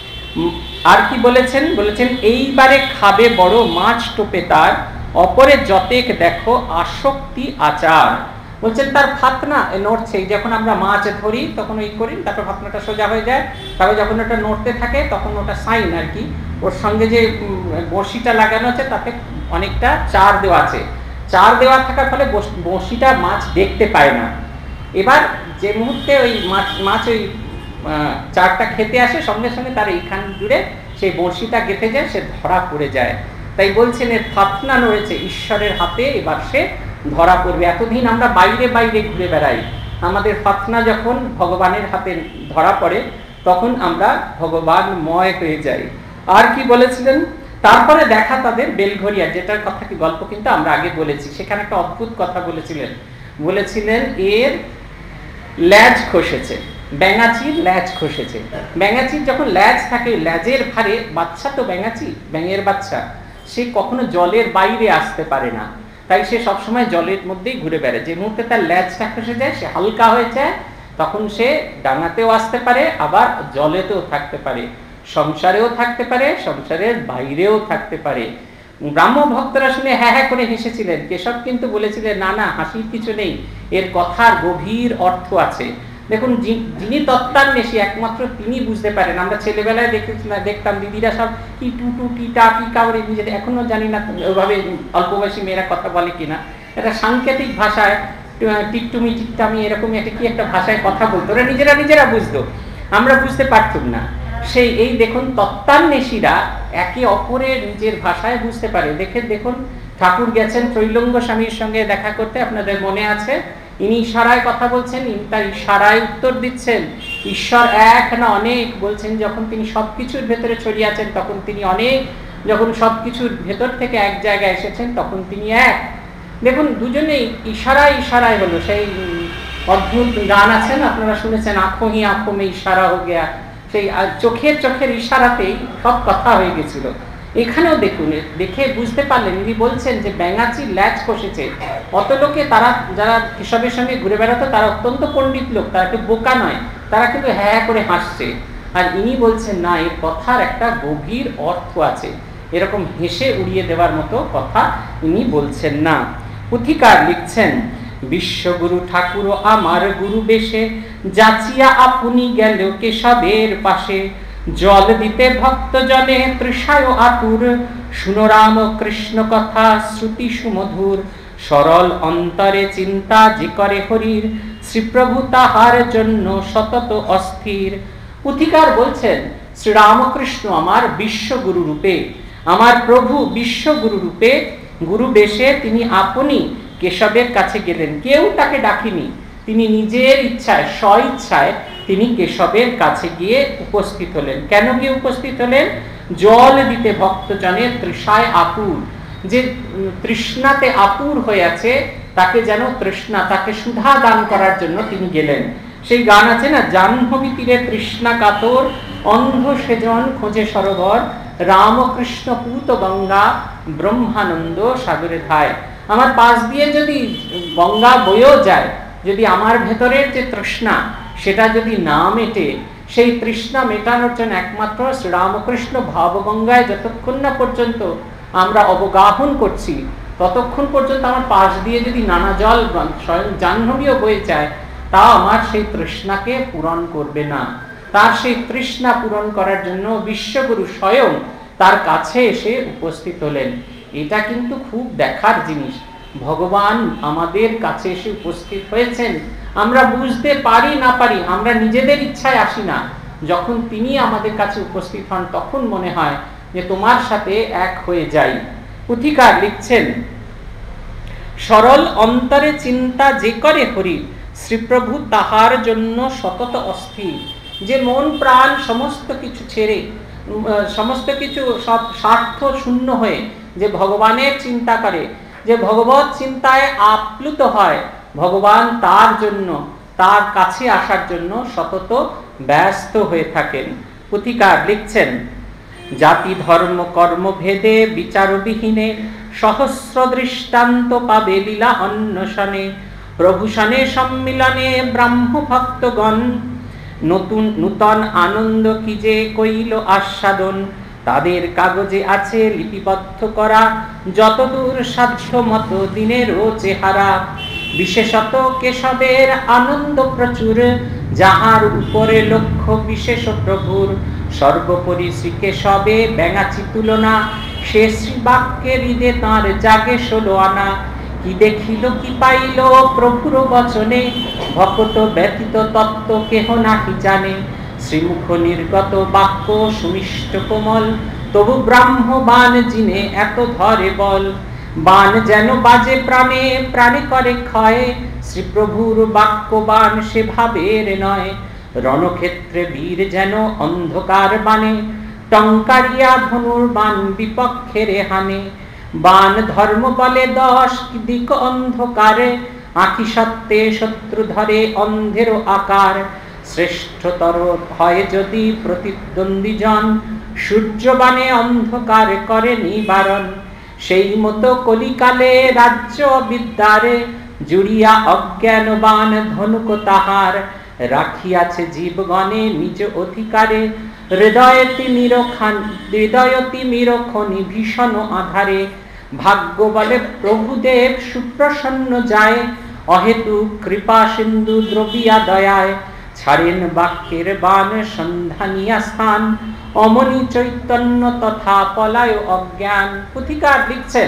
আর কি বলেছেন? বলেছেন, এইবারে খাবে বড় মাছ টোপে তার, অপরে যতেক দেখো আসক্তি আচার। বলছেন তার ফাতনা নড়ছে, যখন আমরা মাছ ধরি তখন ওই করি, তারপর ফাতনাটা সোজা হয়ে যায়, তারপর যখন ওটা নড়তে থাকে তখন ওটা সাইন আর কি, ওর সঙ্গে যে বড়শিটা লাগানো আছে তাতে অনেকটা চার দেওয়া আছে, চার দেওয়া থাকার ফলে বড়শিটা মাছ দেখতে পায় না। এবার যে মুহূর্তে ওই মাছ ওই চারটা খেতে আসে, সঙ্গে সঙ্গে তার এইখান জুড়ে সেই বড়শিটা গেঁথে যায়, সে ধরা পড়ে যায়। তাই বলছেন এর ফাতনা নড়েছে, ঈশ্বরের হাতে এবার সে ধরা পড়বে। এতদিন আমরা বাইরে বাইরে ঘুরে বেড়াই, আমাদের ফাতনা যখন ভগবানের হাতে ধরা পড়ে তখন আমরা ভগবানময় হয়ে যাই। আর কি বলেছিলেন? তারপরে দেখা তাদের বেলঘরিয়া, যেটার কথা কি গল্প কিন্তু আমরা আগে বলেছি, সেখানে একটা অদ্ভুত কথা বলেছিলেন। বলেছিলেন এর ল্যাজ খসেছে, ব্যাঙাচির ল্যাজ খসেছে। ব্যাঙাচির যখন ল্যাজ থাকে, ল্যাজের ভারে, বাচ্চা তো ব্যাঙাচি, ব্যাঙের বাচ্চা, সে কখনো জলের বাইরে আসতে পারে না, তাই সে সবসময় জলের মধ্যেই ঘুরে বেড়ায়। যে মুহূর্তে তার ল্যাজটা খসে যায়, সে হালকা হয়ে যায়, তখন সে ডাঙাতেও আসতে পারে, আবার জলেতেও থাকতে পারে, সংসারেও থাকতে পারে, সংসারের বাইরেও থাকতে পারে। ব্রাহ্ম ভক্তরা শুনে হ্যাঁ হ্যাঁ করে হেসেছিলেন। কেশব কিন্তু বলেছিলেন না না, হাসির কিছু নেই, এর কথার গভীর অর্থ আছে। দেখুন, যিনি তত্ত্বান্বেষী একমাত্র তিনি বুঝতে পারেন। আমরা ছেলেবেলায় দেখতাম দিদিরা সব কি টু টু টি টা টি কাউরে নিজেদের, এখনো জানি না ওইভাবে অল্প বয়সী মেয়েরা কথা বলে কিনা, একটা সাংকেতিক ভাষায় টিকটুমি টিকটামি এরকম একটা কি একটা ভাষায় কথা বলতো, ওরা নিজেরা বুঝতো, আমরা বুঝতে পারতাম না। সেই এই দেখুন তত্ত্বান্বেষীরা একে অপরের নিজের ভাষায় বুঝতে পারে। দেখুন ঠাকুর গেছেন ত্রৈলঙ্গ স্বামীর সঙ্গে দেখা করতে, আপনাদের মনে আছে, ইনি ইশারায় কথা বলছেন, ইনি তার ইশারায় উত্তর দিচ্ছেন। ঈশ্বর এক না অনেক বলছেন, যখন তিনি সবকিছুর ভেতরে ছড়িয়ে আছেন তখন তিনি অনেক, যখন সবকিছুর ভেতর থেকে এক জায়গায় এসেছেন তখন তিনি এক। দেখুন দুজনেই ইশারায় হলো। সেই অদ্ভুত গান আছেন, আপনারা শুনেছেন, আঁখো হি আঁখো মে ইশারা হো গেয়া, সেই চোখের ইশারাতেই সব কথা হয়ে গেছিল। এখানেও দেখুন, দেখে বুঝতে পারলেন ইনি বলছেন যে ব্যাঙাচির ল্যাচ কষেছে। অত লোকে তারা যারা কেশবের সঙ্গে ঘুরে বেড়াতো তারা অত্যন্ত পণ্ডিত লোক, তারা একটু বোকা নয়, তারা কিন্তু হ্যাঁ করে হাসছে। আর ইনি বলছেন না, এর কথার একটা গভীর অর্থ আছে, এরকম হেসে উড়িয়ে দেওয়ার মতো কথা ইনি বলছেন না। পুথিকার লিখছেন, বিশ্বগুরু ঠাকুর আমার গুরু বেশে, যাচিয়া আপনি গেল কেশবের পাশে, জল দিতে ভক্ত জনে তৃষায় আতুর, শুনো রামকৃষ্ণ কথা শ্রুতি সুমধুর, সরল অন্তরে চিন্তা যে করে হরির, শ্রীপ্রভু তাহার জন্য সতত অস্থির। পুথিকার বলছেন, শ্রীরামকৃষ্ণ আমার বিশ্বগুরু রূপে, আমার প্রভু বিশ্বগুরু রূপে গুরু বেশে তিনি আপনি কেশবের কাছে গেলেন, কেউ তাকে ডাকেনি, তিনি নিজের ইচ্ছায় স্বইচ্ছায় তিনি কেশবের কাছে গিয়ে উপস্থিত হলেন। কেন গিয়ে উপস্থিত হলেন? জল দিতে ভক্তজনের তৃষায় আতুর, যে তৃষ্ণাতে আতুর হয়ে আছে তাকে যেন তৃষ্ণা, তাকে সুধা দান করার জন্য তিনি গেলেন। সেই গান আছে না, জাহ্নবী তীরে তৃষ্ণা কাতর, অন্ধ সেজন খোঁজে সরোবর, রামকৃষ্ণ পুত গঙ্গা ব্রহ্মানন্দ সাগরে ধায়। আমার পাশ দিয়ে যদি গঙ্গা বয়েও যায়, যদি আমার ভেতরের যে তৃষ্ণা সেটা যদি না মেটে, সেই তৃষ্ণা মেটানোর জন্য একমাত্র শ্রীরামকৃষ্ণ ভাবগঙ্গায় যতক্ষণ না পর্যন্ত আমরা অবগাহন করছি, ততক্ষণ পর্যন্ত আমার পাশ দিয়ে যদি নানা জল স্বয়ং জাহ্নবীও বয়ে যায়, তা আমার সেই তৃষ্ণাকে পূরণ করবে না। তার সেই তৃষ্ণা পূরণ করার জন্য বিশ্বগুরু স্বয়ং তার কাছে এসে উপস্থিত হলেন। এটা কিন্তু খুব দেখার জিনিস। ভগবান আমাদের কাছে এসে উপস্থিত হয়েছেন, আমরা বুঝতে পারি না পারি, আমরা নিজেদের ইচ্ছায় আসি না, যখন তিনি আমাদের কাছে উপস্থিত হন তখন মনে হয় যে তোমার সাথে এক হয়ে যাই। পুথিকার লিখছেন, সরল অন্তরে চিন্তা যে করে হরি, শ্রীপ্রভু তাহার জন্য সতত অস্থির। যে মন প্রাণ সমস্ত কিছু ছেড়ে, সমস্ত কিছু সব স্বার্থ শূন্য হয়ে যে ভগবানের চিন্তা করে, যে ভগবত চিন্তায় আপ্লুত হয়, ভগবান তার জন্য, তার কাছে আসার জন্য সতত ব্যস্ত হয়ে থাকেন। পুথিকার লিখছেন, জাতি ধর্ম কর্ম ভেদে বিচারবিহীনে, সহস্র দৃষ্টান্ত পাবে লীলা অন্বেষণে, প্রভূষণে সম্মিলনে ব্রাহ্ম ভক্তগণ, নূতন আনন্দ কি যে কইল আস্বাদন, তাদের কাগজে আছে লিপিবদ্ধ করা, যতদূর সাধ্য মতো দিনেরও চেহারা, বিশেষত কেশবের আনন্দ প্রচুর, যাহার উপরে লক্ষ্য বিশেষ প্রভুর, সর্বোপরি শ্রীকেশবে ব্যাঙাচি তুলনা, সে শ্রী বাক্যে হৃদে তাঁর জাগে 16 আনা, কি দেখিল কি পাইল প্রভুর বচনে, ভকত ব্যতীত তত্ত্ব কেহ নাহি জানে, শ্রীমুখ নির্গত বাক্য সুমিষ্ট কোমল, তবু ব্রাহ্ম বাণ জিনে এত ধরে বল, বাণ যেন বাজে প্রাণে প্রাণে করে ক্ষয়, শ্রীপ্রভুর বাক্য বাণ সে ভাবের নয়, রণক্ষেত্রে বীর যেন অন্ধকার বাণে, টঙ্কারিয়া ধনুর বাণ বিপক্ষের হানে, বাণ ধর্ম বলে 10 দিক অন্ধকারে, আঁখি সত্ত্বে শত্রু ধরে অন্ধের আকার, শ্রেষ্ঠতর হয় যদি প্রতিদ্বন্দ্বী জন, সূর্যবাণে অন্ধকার করে নিবারণ, সেই মতো কলিকালে রাজ্য বিদ্যারে জুড়িয়া অজ্ঞানবান ধনুক তাহার, রাখিয়াছে জীবগণে নিজ অধিকারে। হৃদয়তি মিরখনি ভীষণ আধারে, ভাগ্য বলে প্রভুদেব সুপ্রসন্ন যায়। অহেতু কৃপা সিন্ধু দ্রবিয়া দয়ায়, ছাড়েন বাক্যের বান সন্ধানিয়া স্থান। অমনি চৈতন্য তথা পলায় অজ্ঞান। পুথিকার লিখছেন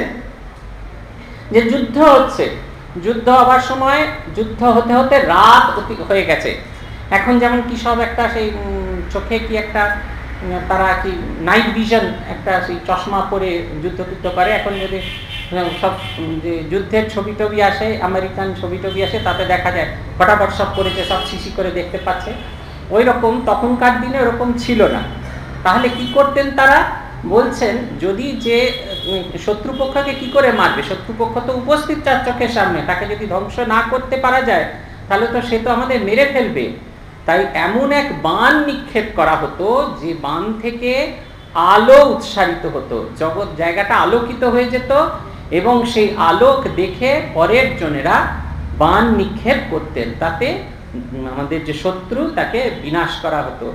যে যুদ্ধ হচ্ছে, যুদ্ধ হবার সময় যুদ্ধ হতে হতে রাত হয়ে গেছে। এখন যেমন কি সব একটা সেই চোখে কি একটা তারা কি নাইট ভিশন একটা সেই চশমা পরে যুদ্ধ করে। এখন যদি সব যে যুদ্ধের ছবি টবি আসে, আমেরিকান ছবি টবি আসে, তাতে দেখা যায় ফটাফট সব করেছে, সব শিশি করে দেখতে পাচ্ছে। ওই রকম তখনকার দিনে ওরকম ছিল না। তাহলে কি করতেন তারা? বলছেন যদি যে শত্রুপক্ষকে কি করে মারবে, শত্রুপক্ষ তো উপস্থিত তার চোখের সামনে, তাকে যদি ধ্বংস না করতে পারা যায় তাহলে তো সে তো আমাদের মেরে ফেলবে। তাই এমন এক বাণ নিক্ষেপ করা হতো যে বাণ থেকে আলো উৎসারিত হতো, জগৎ জায়গাটা আলোকিত হয়ে যেত এবং সেই আলোক দেখে পরের জনেরা বাণ নিক্ষেপ করতেন, তাতে আমাদের যে শত্রু তাকে বিনাশ করা হতো।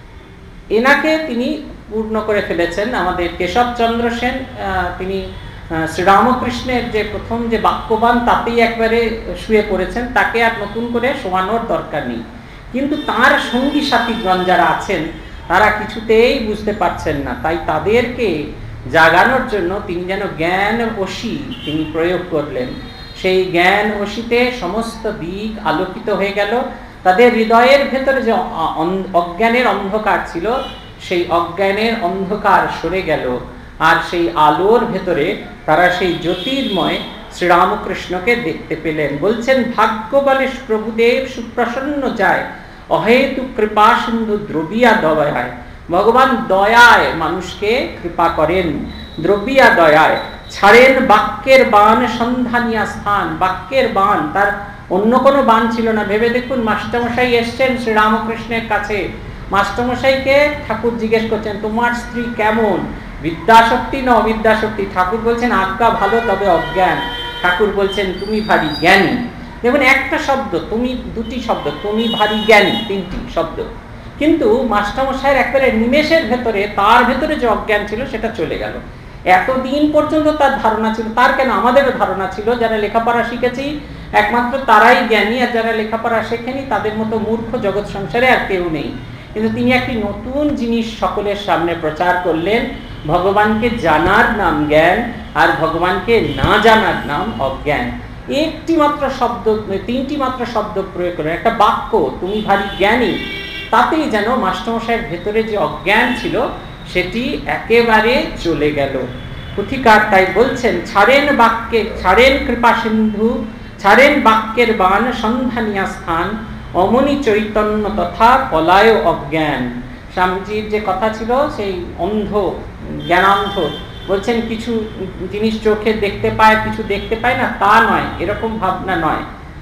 এনাকে তিনি পূর্ণ করে ফেলেছেন আমাদের কেশবচন্দ্র সেন। তিনি শ্রীরামকৃষ্ণের যে প্রথম যে বাক্যবান তাতেই একবারে শুয়ে পড়েছেন, তাকে আর নতুন করে শোয়ানোর দরকার নেই। কিন্তু তার সঙ্গী সাথীগণ যারা আছেন তারা কিছুতেই বুঝতে পারছেন না, তাই তাদেরকে জাগানোর জন্য তিনি যেন জ্ঞান অসি তিনি প্রয়োগ করলেন। সেই জ্ঞান অসিতে সমস্ত দিক আলোকিত হয়ে গেল। তাদের হৃদয়ের ভেতরে যে অজ্ঞানের অন্ধকার ছিল সেই অজ্ঞানের অন্ধকার সরে গেল, আর সেই আলোর ভেতরে তারা সেই জ্যোতির্ময় শ্রীরামকৃষ্ণকে দেখতে পেলেন। বলছেন ভাগ্য বলে প্রভুদেব সুপ্রসন্ন যায়, অহেতু কৃপা সিন্ধু দ্রবিয়া দয়ায়। ভগবান দয়ায় মানুষকে কৃপা করেন, দ্রবিয়া দয়ায়। ছাড়েন বাক্যের বাণ সন্ধানিয়া স্থান। বাক্যের বাণ, তার অন্য কোনো বাণ ছিল না। ভেবে দেখুন, মাস্টারমশাই এসছেন শ্রীরামকৃষ্ণের কাছে, মাস্টারমশাইকে ঠাকুর জিজ্ঞেস করছেন তোমার স্ত্রী কেমন, বিদ্যাশক্তি না অবিদ্যাশক্তি? ঠাকুর বলছেন আজ্ঞা ভালো তবে অজ্ঞান। ঠাকুর বলছেন তুমি ভারী জ্ঞানী। দেখুন একটা শব্দ, তুমি, দুটি শব্দ, তুমি ভারী জ্ঞানী, তিনটি শব্দ। কিন্তু মাস্টারমশাইয়ের একেবারে নিমেষের ভেতরে তার ভেতরে যে অজ্ঞান ছিল সেটা চলে গেল। এতদিন পর্যন্ত তার ধারণা ছিল, তার কেন আমাদেরও ধারণা ছিল, যারা লেখাপড়া শিখেছি একমাত্র তারাই জ্ঞানী, আর যারা লেখাপড়া শেখেনি তাদের মতো মূর্খ জগৎ সংসারে আর কেউ নেই। কিন্তু তিনি একটি নতুন জিনিস সকলের সামনে প্রচার করলেন, ভগবানকে জানার নাম জ্ঞান আর ভগবানকে না জানার নাম অজ্ঞান। একটি মাত্র শব্দ, তিনটি মাত্র শব্দ প্রয়োগ করলেন, একটা বাক্য তুমি ভারী জ্ঞানী, তাতেই যেন মাস্টারমশাইয়ের ভেতরে যে অজ্ঞান ছিল সেটি একেবারে চলে গেল। পুথিকার তাই বলছেন ছাড়েন বাক্যে, ছাড়েন কৃপা সিন্ধু, ছাড়েন বাক্যের বাণ সন্ধানিয়া স্থান। অমনি চৈতন্য তথা পলায় অজ্ঞান। স্বামীজির যে কথা ছিল সেই অন্ধ, জ্ঞানান্ধ, বলছেন কিছু জিনিস চোখে দেখতে পায়, কিছু দেখতে পায় না, তা নয়, এরকম ভাবনা নয়।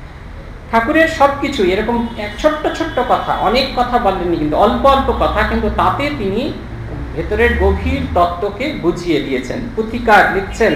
ঠাকুরের সবকিছু এরকম ছোট্ট ছোট্ট কথা, অনেক কথা বলেননি, কিন্তু অল্প অল্প কথা, কিন্তু তাতে তিনি ভেতরের গভীর তত্ত্বকে বুঝিয়ে দিয়েছেন। পুথিকার লিখছেন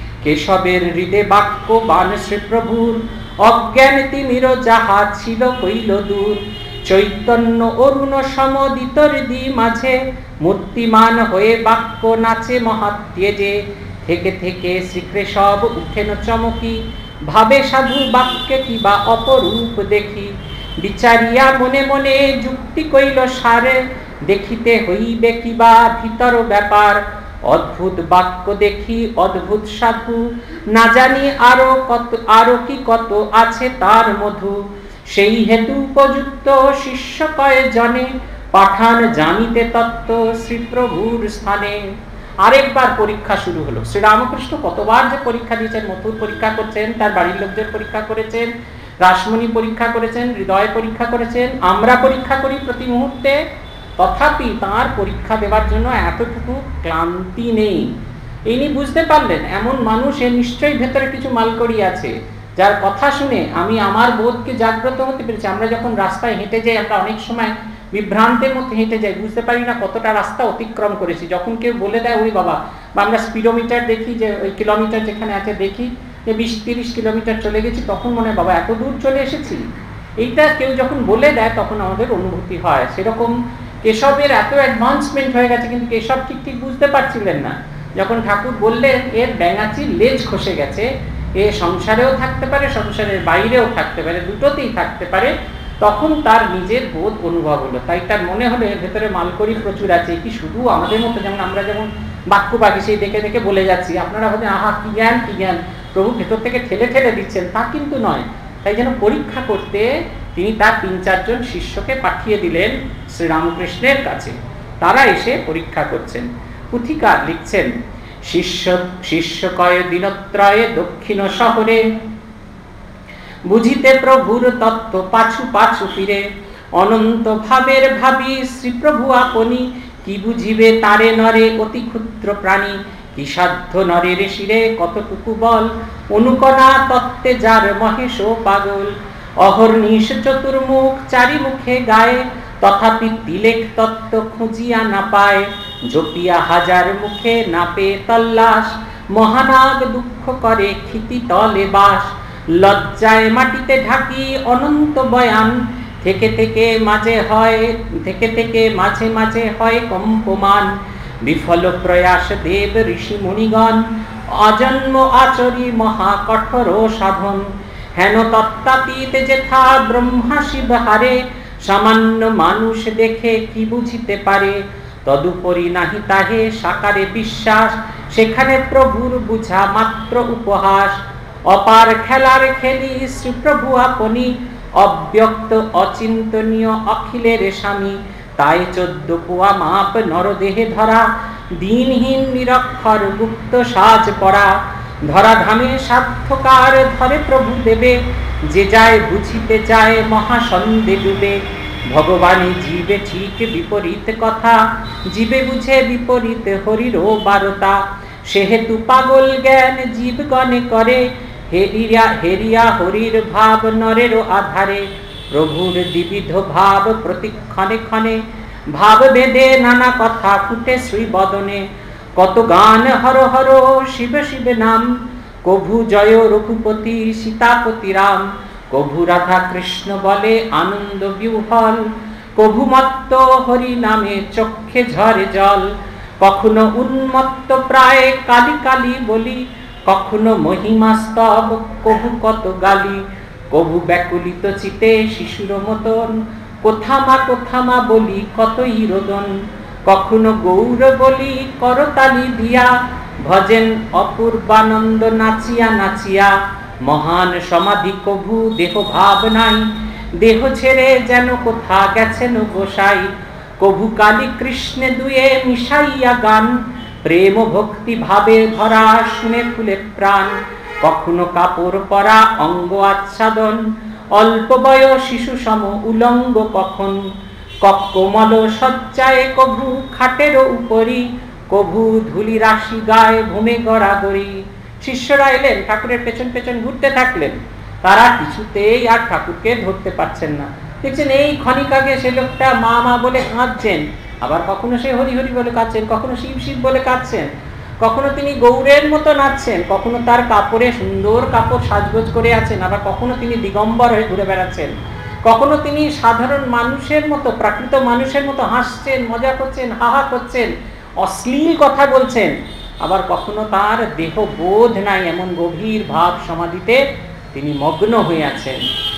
কেশবের হৃদে বাক্য বাণ শ্রীপ্রভুর, অজ্ঞান তিমির যাহা ছিল কইল দূর। চৈতন্য অরুণ সমদিত হৃদি মাঝে, মূর্তিমান হয়ে বাক্য নাচে মহাত্মেজে। থেকে থেকে শ্রীকেশব উঠেন চমকি, ভাবে সাধু বাক্যে কিবা অপরূপ দেখি। বিচারিয়া মনে মনে যুক্তি কইল সারে, দেখিতে হইবে কিবা ভিতর ব্যাপার। অদ্ভুত বাক্য দেখি অদ্ভুত সাধু, না জানি আরো কি কত আছে তার মধু। সেই হেতু উপযুক্ত শিষ্য কয়ে জনে, পাঠান জানিতে তত্ত্ব শ্রীপ্রভুর স্থানে। আরেকবার পরীক্ষা শুরু হলো। শ্রীরামকৃষ্ণ কতবার যে পরীক্ষা দিয়েছেন, মথুর পরীক্ষা করছেন, তার বাড়ির লোকদের পরীক্ষা করেছেন, রাসমণি পরীক্ষা করেছেন, হৃদয় পরীক্ষা করেছেন, আমরা পরীক্ষা করি প্রতি মুহূর্তে, তথাপি তার পরীক্ষা দেওয়ার জন্য এতটুকু ক্লান্তি নেই। ইনি বুঝতে পারলেন এমন মানুষ এর নিশ্চয়ই ভেতরে কিছু মালকড়ি আছে, যার কথা শুনে আমি আমার বোধকে জাগ্রত হতে পেরেছি। আমরা যখন রাস্তায় হেঁটে যাই, আমরা অনেক সময় বিভ্রান্তের মধ্যে হেঁটে যাই, বুঝতে পারি না কতটা রাস্তা অতিক্রম করেছি। যখন কেউ বলে দেয় ওই বাবা, বা আমরা স্পিডোমিটার দেখি, যে ওই কিলোমিটার যেখানে আছে দেখি, যে 20-30 কিলোমিটার চলে গেছি, তখন মনে হয় বাবা এত দূর চলে এসেছি। এইটা কেউ যখন বলে দেয় তখন আমাদের অনুভূতি হয়। সেরকম কেশবের এত অ্যাডভান্সমেন্ট হয়ে গেছে, কিন্তু কেশব ঠিক ঠিক বুঝতে পারছিলেন না। যখন ঠাকুর বললেন এর ব্যাঙাচির লেজ খসে গেছে, এ সংসারেও থাকতে পারে, সংসারের বাইরেও থাকতে পারে, দুটোতেই থাকতে পারে, তখন তার নিজের বোধ অনুভব হলো। তাই তার মনে হলো এর ভেতরে মালকড়ি প্রচুর আছে। কি শুধু আমাদের মতো, যেমন আমরা যেমন বাক্য বাকি সেই দেখে দেখে বলে যাচ্ছি, আপনারা ভাবেন আহা কি জ্ঞান কি জ্ঞান, প্রভু ভেতর থেকে ঠেলে ঠেলে দিচ্ছেন, তা কিন্তু নয়। তাই যেন পরীক্ষা করতে তিনি তার 3-4 জন শিষ্যকে পাঠিয়ে দিলেন শ্রীরামকৃষ্ণের কাছে। তারা এসে পরীক্ষা করছেন। পুথিকার লিখছেন, শিষ্য কয় দিনত্রয়ে দক্ষিণ শহরে, বুঝিতে প্রভুর তত্ত্ব পাছু পাছু ফিরে, অনন্ত ভাবের ভাবি শ্রীপ্রভু আপনি, কি বুঝিবে তারে নরে অতি ক্ষুদ্র প্রাণী, কি সাধ্য নরের শিরে কতটুকু বল, অনুকণা তত্ত্বে যার মহেশ পাগল, অহর্নিশ চতুর্মুখ চারি মুখে গায়ে, তথাপি তিলেক তত্ত্ব খুঁজিয়া না পায়, জপিয়া হাজার মুখে না পেয়ে তল্লাশ, মহানাগ দুঃখ করে ক্ষিতি তলে বাস, লজ্জায় মাটিতে ঢাকি অনন্ত বয়ান, থেকে থেকে মাঝে মাঝে হয় কম্পমান, বিফল প্রয়াস দেব ঋষি মুনিগণ, অজন্ম আচরি মহা কঠোর সাধন, হেন তত্ত্বাতীত যেথা ব্রহ্মা শিব হারে, সামান্য মানুষ দেখে কি বুঝিতে পারে, তদুপরি নাহি তাহে সাকারে বিশ্বাস, সেখানে প্রভুর বুঝা মাত্র উপহাস, অপার খেলার খেলি শ্রীপ্রভু আপনি, অব্যক্ত অচিন্তনীয় অখিলের স্বামী, তাই 14 কুয়া মাপ নরদেহে ধরা, দিনহীন নিরক্ষর গুপ্ত সাজ পড়া, ধরাধামে সাধ্যকার ধরে প্রভু দেবে, যে যায় বুঝিতে চায় মহাসন্দে ডুবে, ভগবানী জীবে ঠিক বিপরীত কথা, জীবে বুঝে বিপরীত হরিরও বারতা, সেহেতু পাগল জ্ঞান জীবগণে করে, হেরিয়া হরির ভাব নরেরও আধারে, প্রভুর দ্বিবিধ ভাব প্রতিক্ষণে ক্ষণে, ভাব ভেদে নানা কথা ফুটে শ্রীবদনে, কত গান হর হর শিব শিব নাম, কভু জয় রঘুপতি সীতাপতি রাম, কভু রাধা কৃষ্ণ বলে আনন্দ বিহ্বল, কভু মত্ত হরি নামে চক্ষে ঝরে জল, কখনো উন্মত্ত প্রায় কালি কালি বলি, কখনো মহিমা স্তব কভু কত গালি, কভু ব্যাকুলিত চিতে শিশুর মতন, কোথামা বলি কতই রোদন, কখনো গৌর বলি করতালি দিয়া, ভজেন অপূর্বানন্দ নাচিয়া নাচিয়া, মহান সমাধি কভু দেহ ভাব নাই, দেহ ছেড়ে যেন কোথা গেছেন গোসাই, কভু কালী কৃষ্ণে দুয়ে মিশাইয়া গান, প্রেম ভক্তি ভাবে ভরা শুনে ফুলে প্রাণ, কখনো কাপড় পরা অঙ্গ আচ্ছাদন, অল্প বয়স শিশু সম উলঙ্গ কখন, কোমল সজ্জায় কভু খাটের উপরি, কভু ধুলি রাশি গায়ে ভূমে গড়াগড়ি। শিষ্যরা এলেন, ঠাকুরের পেছন পেছন ঘুরতে থাকলেন। তারা কিছুতেই আর ঠাকুরকে ধরতে পারছেন না। দেখছেন এই ক্ষণিক আগে সে লোকটা মা মা বলে কাঁদছেন, আবার কখনো সে হরি হরি বলে কাঁদছেন, কখনো শিব শিব বলে কাঁদছেন, কখনো তিনি গৌরের মতো নাচছেন, কখনো তার কাপড়ে সুন্দর কাপড় সাজগোজ করে আছেন, আবার কখনো তিনি দিগম্বর হয়ে ঘুরে বেড়াচ্ছেন, কখনো তিনি সাধারণ মানুষের মতো প্রাকৃত মানুষের মতো হাসছেন, মজা করছেন, হাহা করছেন, অশ্লীল কথা বলছেন, আবার কখনো তার দেহ বোধ নাই, এমন গভীর ভাব সমাধিতে তিনি মগ্ন হয়ে আছেন।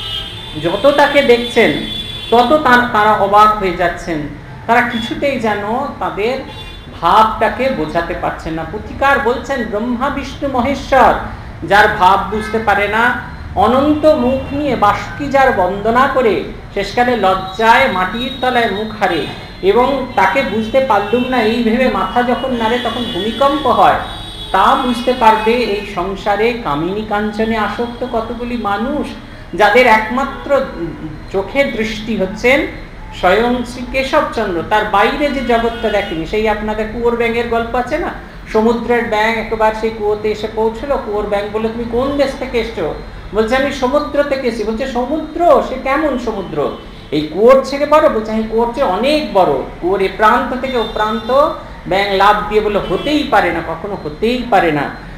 যত তাকে দেখছেন তত তারা অবাক হয়ে যাচ্ছেন। তারা কিছুতেই যেন তাদের ভাবটাকে বোঝাতে পারছেন না। পুথিকার বলছেন, ব্রহ্মা বিষ্ণু মহেশ্বর যার ভাব বুঝতে পারে না, অনন্ত মুখ নিয়ে বাসুকি যার বন্দনা করে শেষকালে লজ্জায় মাটির তলায় মুখ হারে, এবং তাকে বুঝতে পারলুম না এই ভেবে মাথা যখন নাড়ে তখন ভূমিকম্প হয়, তা বুঝতে পারবে এই সংসারে কামিনী কাঞ্চনে আসক্ত কতগুলি মানুষ, যাদের একমাত্র চোখের দৃষ্টি হচ্ছেন স্বয়ং শ্রী কেশবচন্দ্র। তার বাইরে যে জগৎটা দেখেনি। সেই আপনাদের কুয়োর ব্যাঙের গল্প আছে না, সমুদ্রের ব্যাঙ একবার সেই কুয়োতে এসে পৌঁছলো। কুয়োর ব্যাঙ বলে, তুমি কোন দেশ থেকে এসছো? বলছে, আমি সমুদ্র থেকে এসেছি। বলছে, সমুদ্র? সে কেমন সমুদ্র? এই কুয়োর থেকে বড়? বলছে, এই কুয়োর চেয়ে অনেক বড়। কুয়োর এ প্রান্ত থেকে ও প্রান্ত ব্যাঙ লাভ দিয়ে বলে, হতেই পারে না, কখনো হতেই পারে না।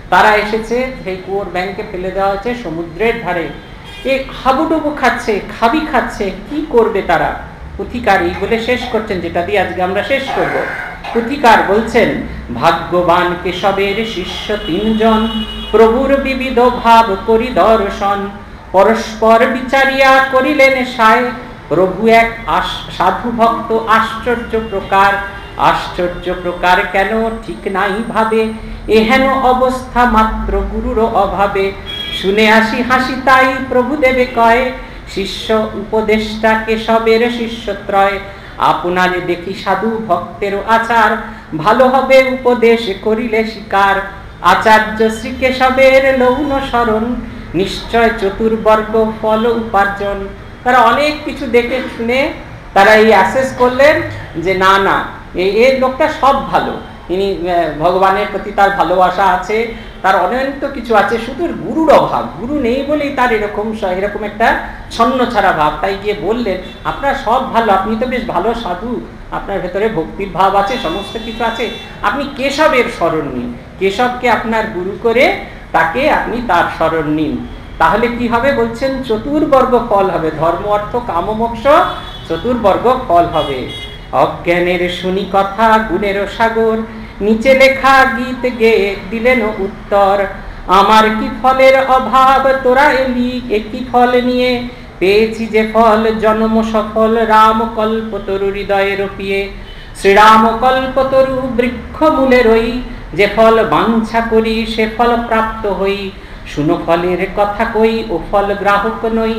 তারা এসেছে, সেই কুয়োর ব্যাংকে ফেলে দেওয়া হয়েছে সমুদ্রের ধারে, এ হাবুডুবু খাচ্ছে, খাবি খাচ্ছে, কি করবে তারা? পুথিকার এই বলে শেষ করছেন, যেটা দিয়ে আজকে আমরা শেষ করব। পুথিকার বলছেন, ভাগ্যবান কেশবের শিষ্য তিনজন, প্রভুর বিবিধ ভাব করি দর্শন, পরস্পর বিচারিয়া করিলেন সায়, প্রভু এক সাধু ভক্ত আশ্চর্য প্রকার, আশ্চর্য প্রকার কেন ঠিক নাই ভাবে, এহেন অবস্থা মাত্র গুরুর অভাবে, শুনে আসি হাসি তাই প্রভু দেবে কয়, শিষ্য উপদেষ্টা কেশবের শিষ্যত্রয়, আপনারে দেখি সাধু ভক্তের আচার, ভালো হবে উপদেশ করিলে স্বীকার, আচার্য শ্রী কেশবের লৌন শরণ, নিশ্চয় চতুর্বর্গ ফল উপার্জন। তারা অনেক কিছু দেখে শুনে তারা এই অ্যাসেস করলেন যে না না, এই লোকটা সব ভালো, ইনি ভগবানের প্রতি তার ভালোবাসা আছে, তার অনন্ত কিছু আছে, শুধু গুরুর অভাব, গুরু নেই বলেই তার এরকম একটা ছন্ন ছাড়া ভাব। তাই গিয়ে বললেন, আপনার সব ভালো, আপনি তো বেশ ভালো সাধু, আপনার ভেতরে ভক্তির ভাব আছে, সমস্ত কিছু আছে, আপনি কেশবের শরণ নিন, কেশবকে আপনার গুরু করে তাকে আপনি তার শরণ নিন, তাহলে কি হবে? বলছেন চতুর্বর্গ ফল হবে, ধর্ম অর্থ কাম মোক্ষ চতুর্বর্গ ফল হবে। অজ্ঞানের শুনি কথা গুণের সাগর, নিচে লেখা গীত গেয়ে দিলেন উত্তর, আমার কি ফলের অভাব তোরা এলি একই ফল নিয়ে, পেয়েছি যে ফল জন্ম সফল, রাম কল্পতরু হৃদয়ে রপিয়ে, শ্রীরাম কল্পতরু বৃক্ষ মূলে রই, যে ফল বাঞ্ছা করি সে ফল প্রাপ্ত হই, শুনো ফলের কথা কই ও ফল গ্রাহক নই,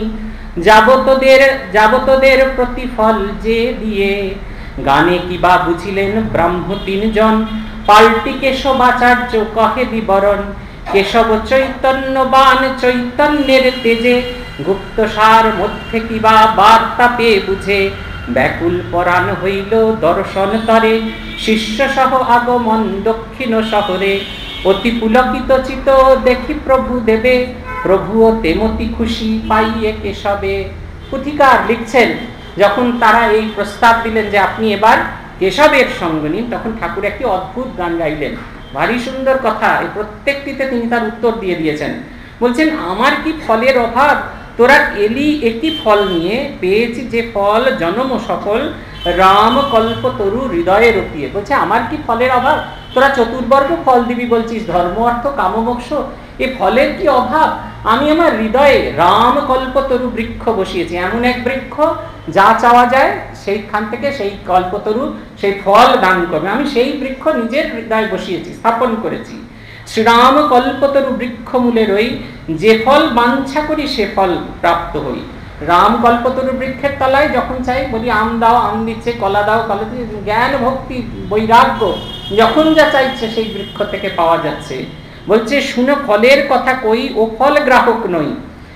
যাবতদের প্রতিফল যে দিয়ে, গানে কিবা বুঝিলেন ব্রাহ্ম তিনজন, পাল্টি কেশবাচার্য কহে বিবরণ, কেশব চৈতন্যবান চৈতন্যের তেজে, গুপ্তসার মধ্যে কিবা বার্তা পেয়ে বুঝে, ব্যাকুল পরাণ হইল দর্শন তরে, শিষ্য সহ আগমন দক্ষিণ শহরে, অতি পুলকিত চিত দেখি প্রভু দেবে, প্রভুও তেমতি খুশি পাইয়ে কেশবে। পুথিকার লিখছেন, যখন তারা এই প্রস্তাব দিলেন যে আপনি এবার কেশবের সঙ্গ নিন, তখন ঠাকুর একটি অদ্ভুত গান গাইলেন, ভারী সুন্দর কথা, এই প্রত্যেকটিতে তিনি তার উত্তর দিয়ে দিয়েছেন। বলছেন, আমার কি ফলের অভাব তোরা এলি একটি ফল নিয়ে, পেয়েছি যে ফল জনম সফল, রাম কল্পতরু হৃদয়ে রপিয়ে। বলছে আমার কি ফলের অভাব, তোরা চতুর্বর্গ ফল দিবি বলছিস, ধর্ম অর্থ কাম মোক্ষ, এ ফলের কি অভাব? আমি আমার হৃদয়ে রাম কল্পতরু বৃক্ষ বসিয়েছি, এমন এক বৃক্ষ যা চাওয়া যায় সেইখান থেকে সেই কল্পতরু সেই ফল দান করবে, আমি সেই বৃক্ষ নিজের হৃদয়ে বসিয়েছি, স্থাপন করেছি। শ্রীরাম কল্পতরু বৃক্ষ মূলে রই, যে ফল বাঞ্ছা করি সে ফল প্রাপ্ত হই। রাম কল্পতরু বৃক্ষের তলায় যখন চাই বলি আম দাও, আম দিচ্ছে, কলা দাও, কলা দিচ্ছে, জ্ঞান ভক্তি বৈরাগ্য যখন যা চাইছে সেই বৃক্ষ থেকে পাওয়া যাচ্ছে। বলছে শুনো ফলের কথা কই ও ফল গ্রাহক নই,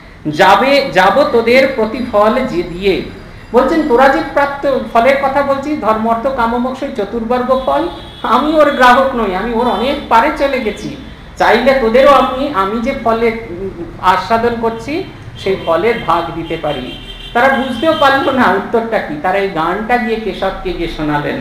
যাব তোদের প্রতিফল যে দিয়ে। বলছেন তোরা যে প্রাপ্ত ফলের কথা বলছিস, ধর্ম অর্থ কাম মোক্ষ চতুর্বর্গ ফল, আমি ওর গ্রাহক নই, আমি ওর অনেক পারে চলে গেছি, চাইলে তোদেরও আমি যে ফলের আস্বাদন করছি সেই ফলের ভাগ দিতে পারি। তারা বুঝতেও পারলো না উত্তরটা কি, তারা এই গানটা গিয়ে কেশবকে গিয়ে শোনালেন।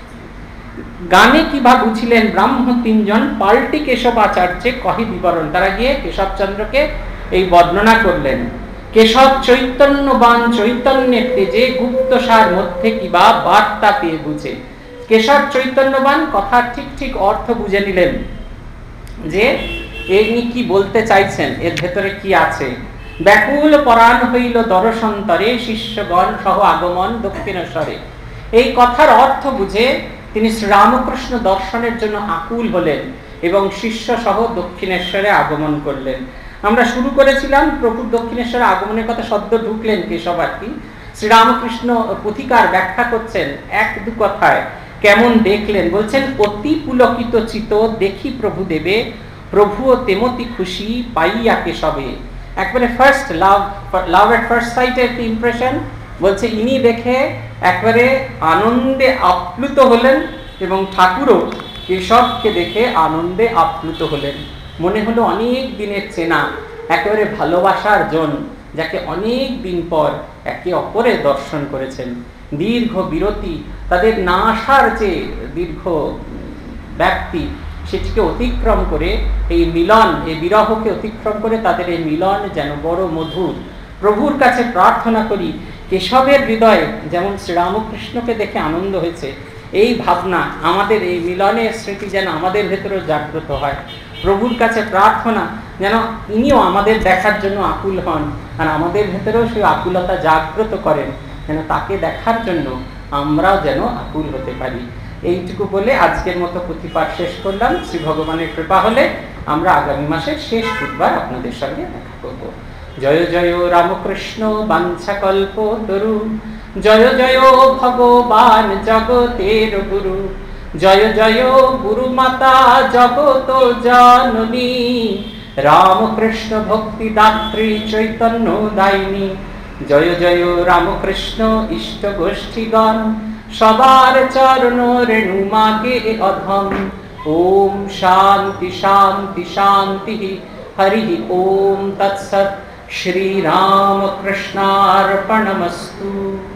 গানে কিবা বুঝিলেন ব্রাহ্ম তিনজন, পাল্টি কেশব আচার্যে কহে বিবরণ। তারা গিয়ে কেশবচন্দ্রকে এই বর্ণনা করলেন, কেশব চৈতন্যবান চৈতন্যের তেজে, গুপ্তসার মধ্যে কিবা বার্তা পেয়ে বুঝে। কেশব চৈতন্যবান কথা ঠিক ঠিক অর্থ বুঝে নিলেন যে এমনি কি বলতে চাইছেন, এর ভেতরে কি আছে। ব্যাকুল পরাণ হইল দর্শন্তরে, শিষ্যগণ সহ আগমন দক্ষিণেশ্বরে। এই কথার অর্থ বুঝে তিনি শ্রীরামকৃষ্ণ দর্শনের জন্য আকুল হলেন এবং শিষ্য সহ দক্ষিণেশ্বরে আগমন করলেন। আমরা শুরু করেছিলাম প্রভুর দক্ষিণেশ্বরে আগমনের কথা, সদ্য ঢুকলেন কেশবার্থী। শ্রীরামকৃষ্ণ পুথিকার ব্যাখ্যা করছেন এক দু কথায়, কেমন দেখলেন। বলছেন অতি পুলকিত চিত দেখি প্রভু দেবে, প্রভুও তেমতি খুশি পাইয়া কেশবে। একবারে ফার্স্ট লাভ এট ফার্স্ট সাইটের একটি ইমপ্রেশন। বলছে ইনি দেখে একবারে আনন্দে আপ্লুত হলেন এবং ঠাকুরও কেশবকে দেখে আনন্দে আপ্লুত হলেন। মনে হলো অনেক দিনের চেনা একেবারে ভালোবাসার জন, যাকে অনেক দিন পর একে অপরে দর্শন করেছেন। দীর্ঘ বিরতি, তাদের না আসার যে দীর্ঘ ব্যাপ্তি, সেটিকে অতিক্রম করে এই মিলন, এই বিরহকে অতিক্রম করে তাদের এই মিলন যেন বড় মধুর। প্রভুর কাছে প্রার্থনা করি কেশবের হৃদয়ে যেমন শ্রীরামকৃষ্ণকে দেখে আনন্দ হয়েছে, এই ভাবনা আমাদের এই মিলনের স্মৃতি যেন আমাদের ভেতরেও জাগ্রত হয়। প্রভুর কাছে প্রার্থনা যেন ইনিও আমাদের দেখার জন্য আকুল হন, আর আমাদের ভেতরেও সেই আকুলতা জাগ্রত করেন, যেন তাকে দেখার জন্য আমরাও যেন আকুল হতে পারি। এইটুকু বলে আজকের মতো পুঁথিপাঠ শেষ করলাম। শ্রী ভগবানের কৃপা হলে আমরা আগামী মাসের শেষ বুধবার আপনাদের সঙ্গে দেখা করব। জয় জয় রামকৃষ্ণ বাঞ্ছাকল্প তরু, জয় জয় ভগবান জগতের গুরু, জয় জয় গুরু মাতা জগত জননী, রামকৃষ্ণ ভক্তি দাত্রী চৈতন্য দায়িনী। জয় জয় রামকৃষ্ণ ইষ্ট গোষ্ঠীগণ, সবার চরণ রেণু মাগে অধম। ওম শান্তি শান্তি শান্তি, হরি ওম তৎসৎ। শ্রীরামকৃষ্ণার্পণমস্তু।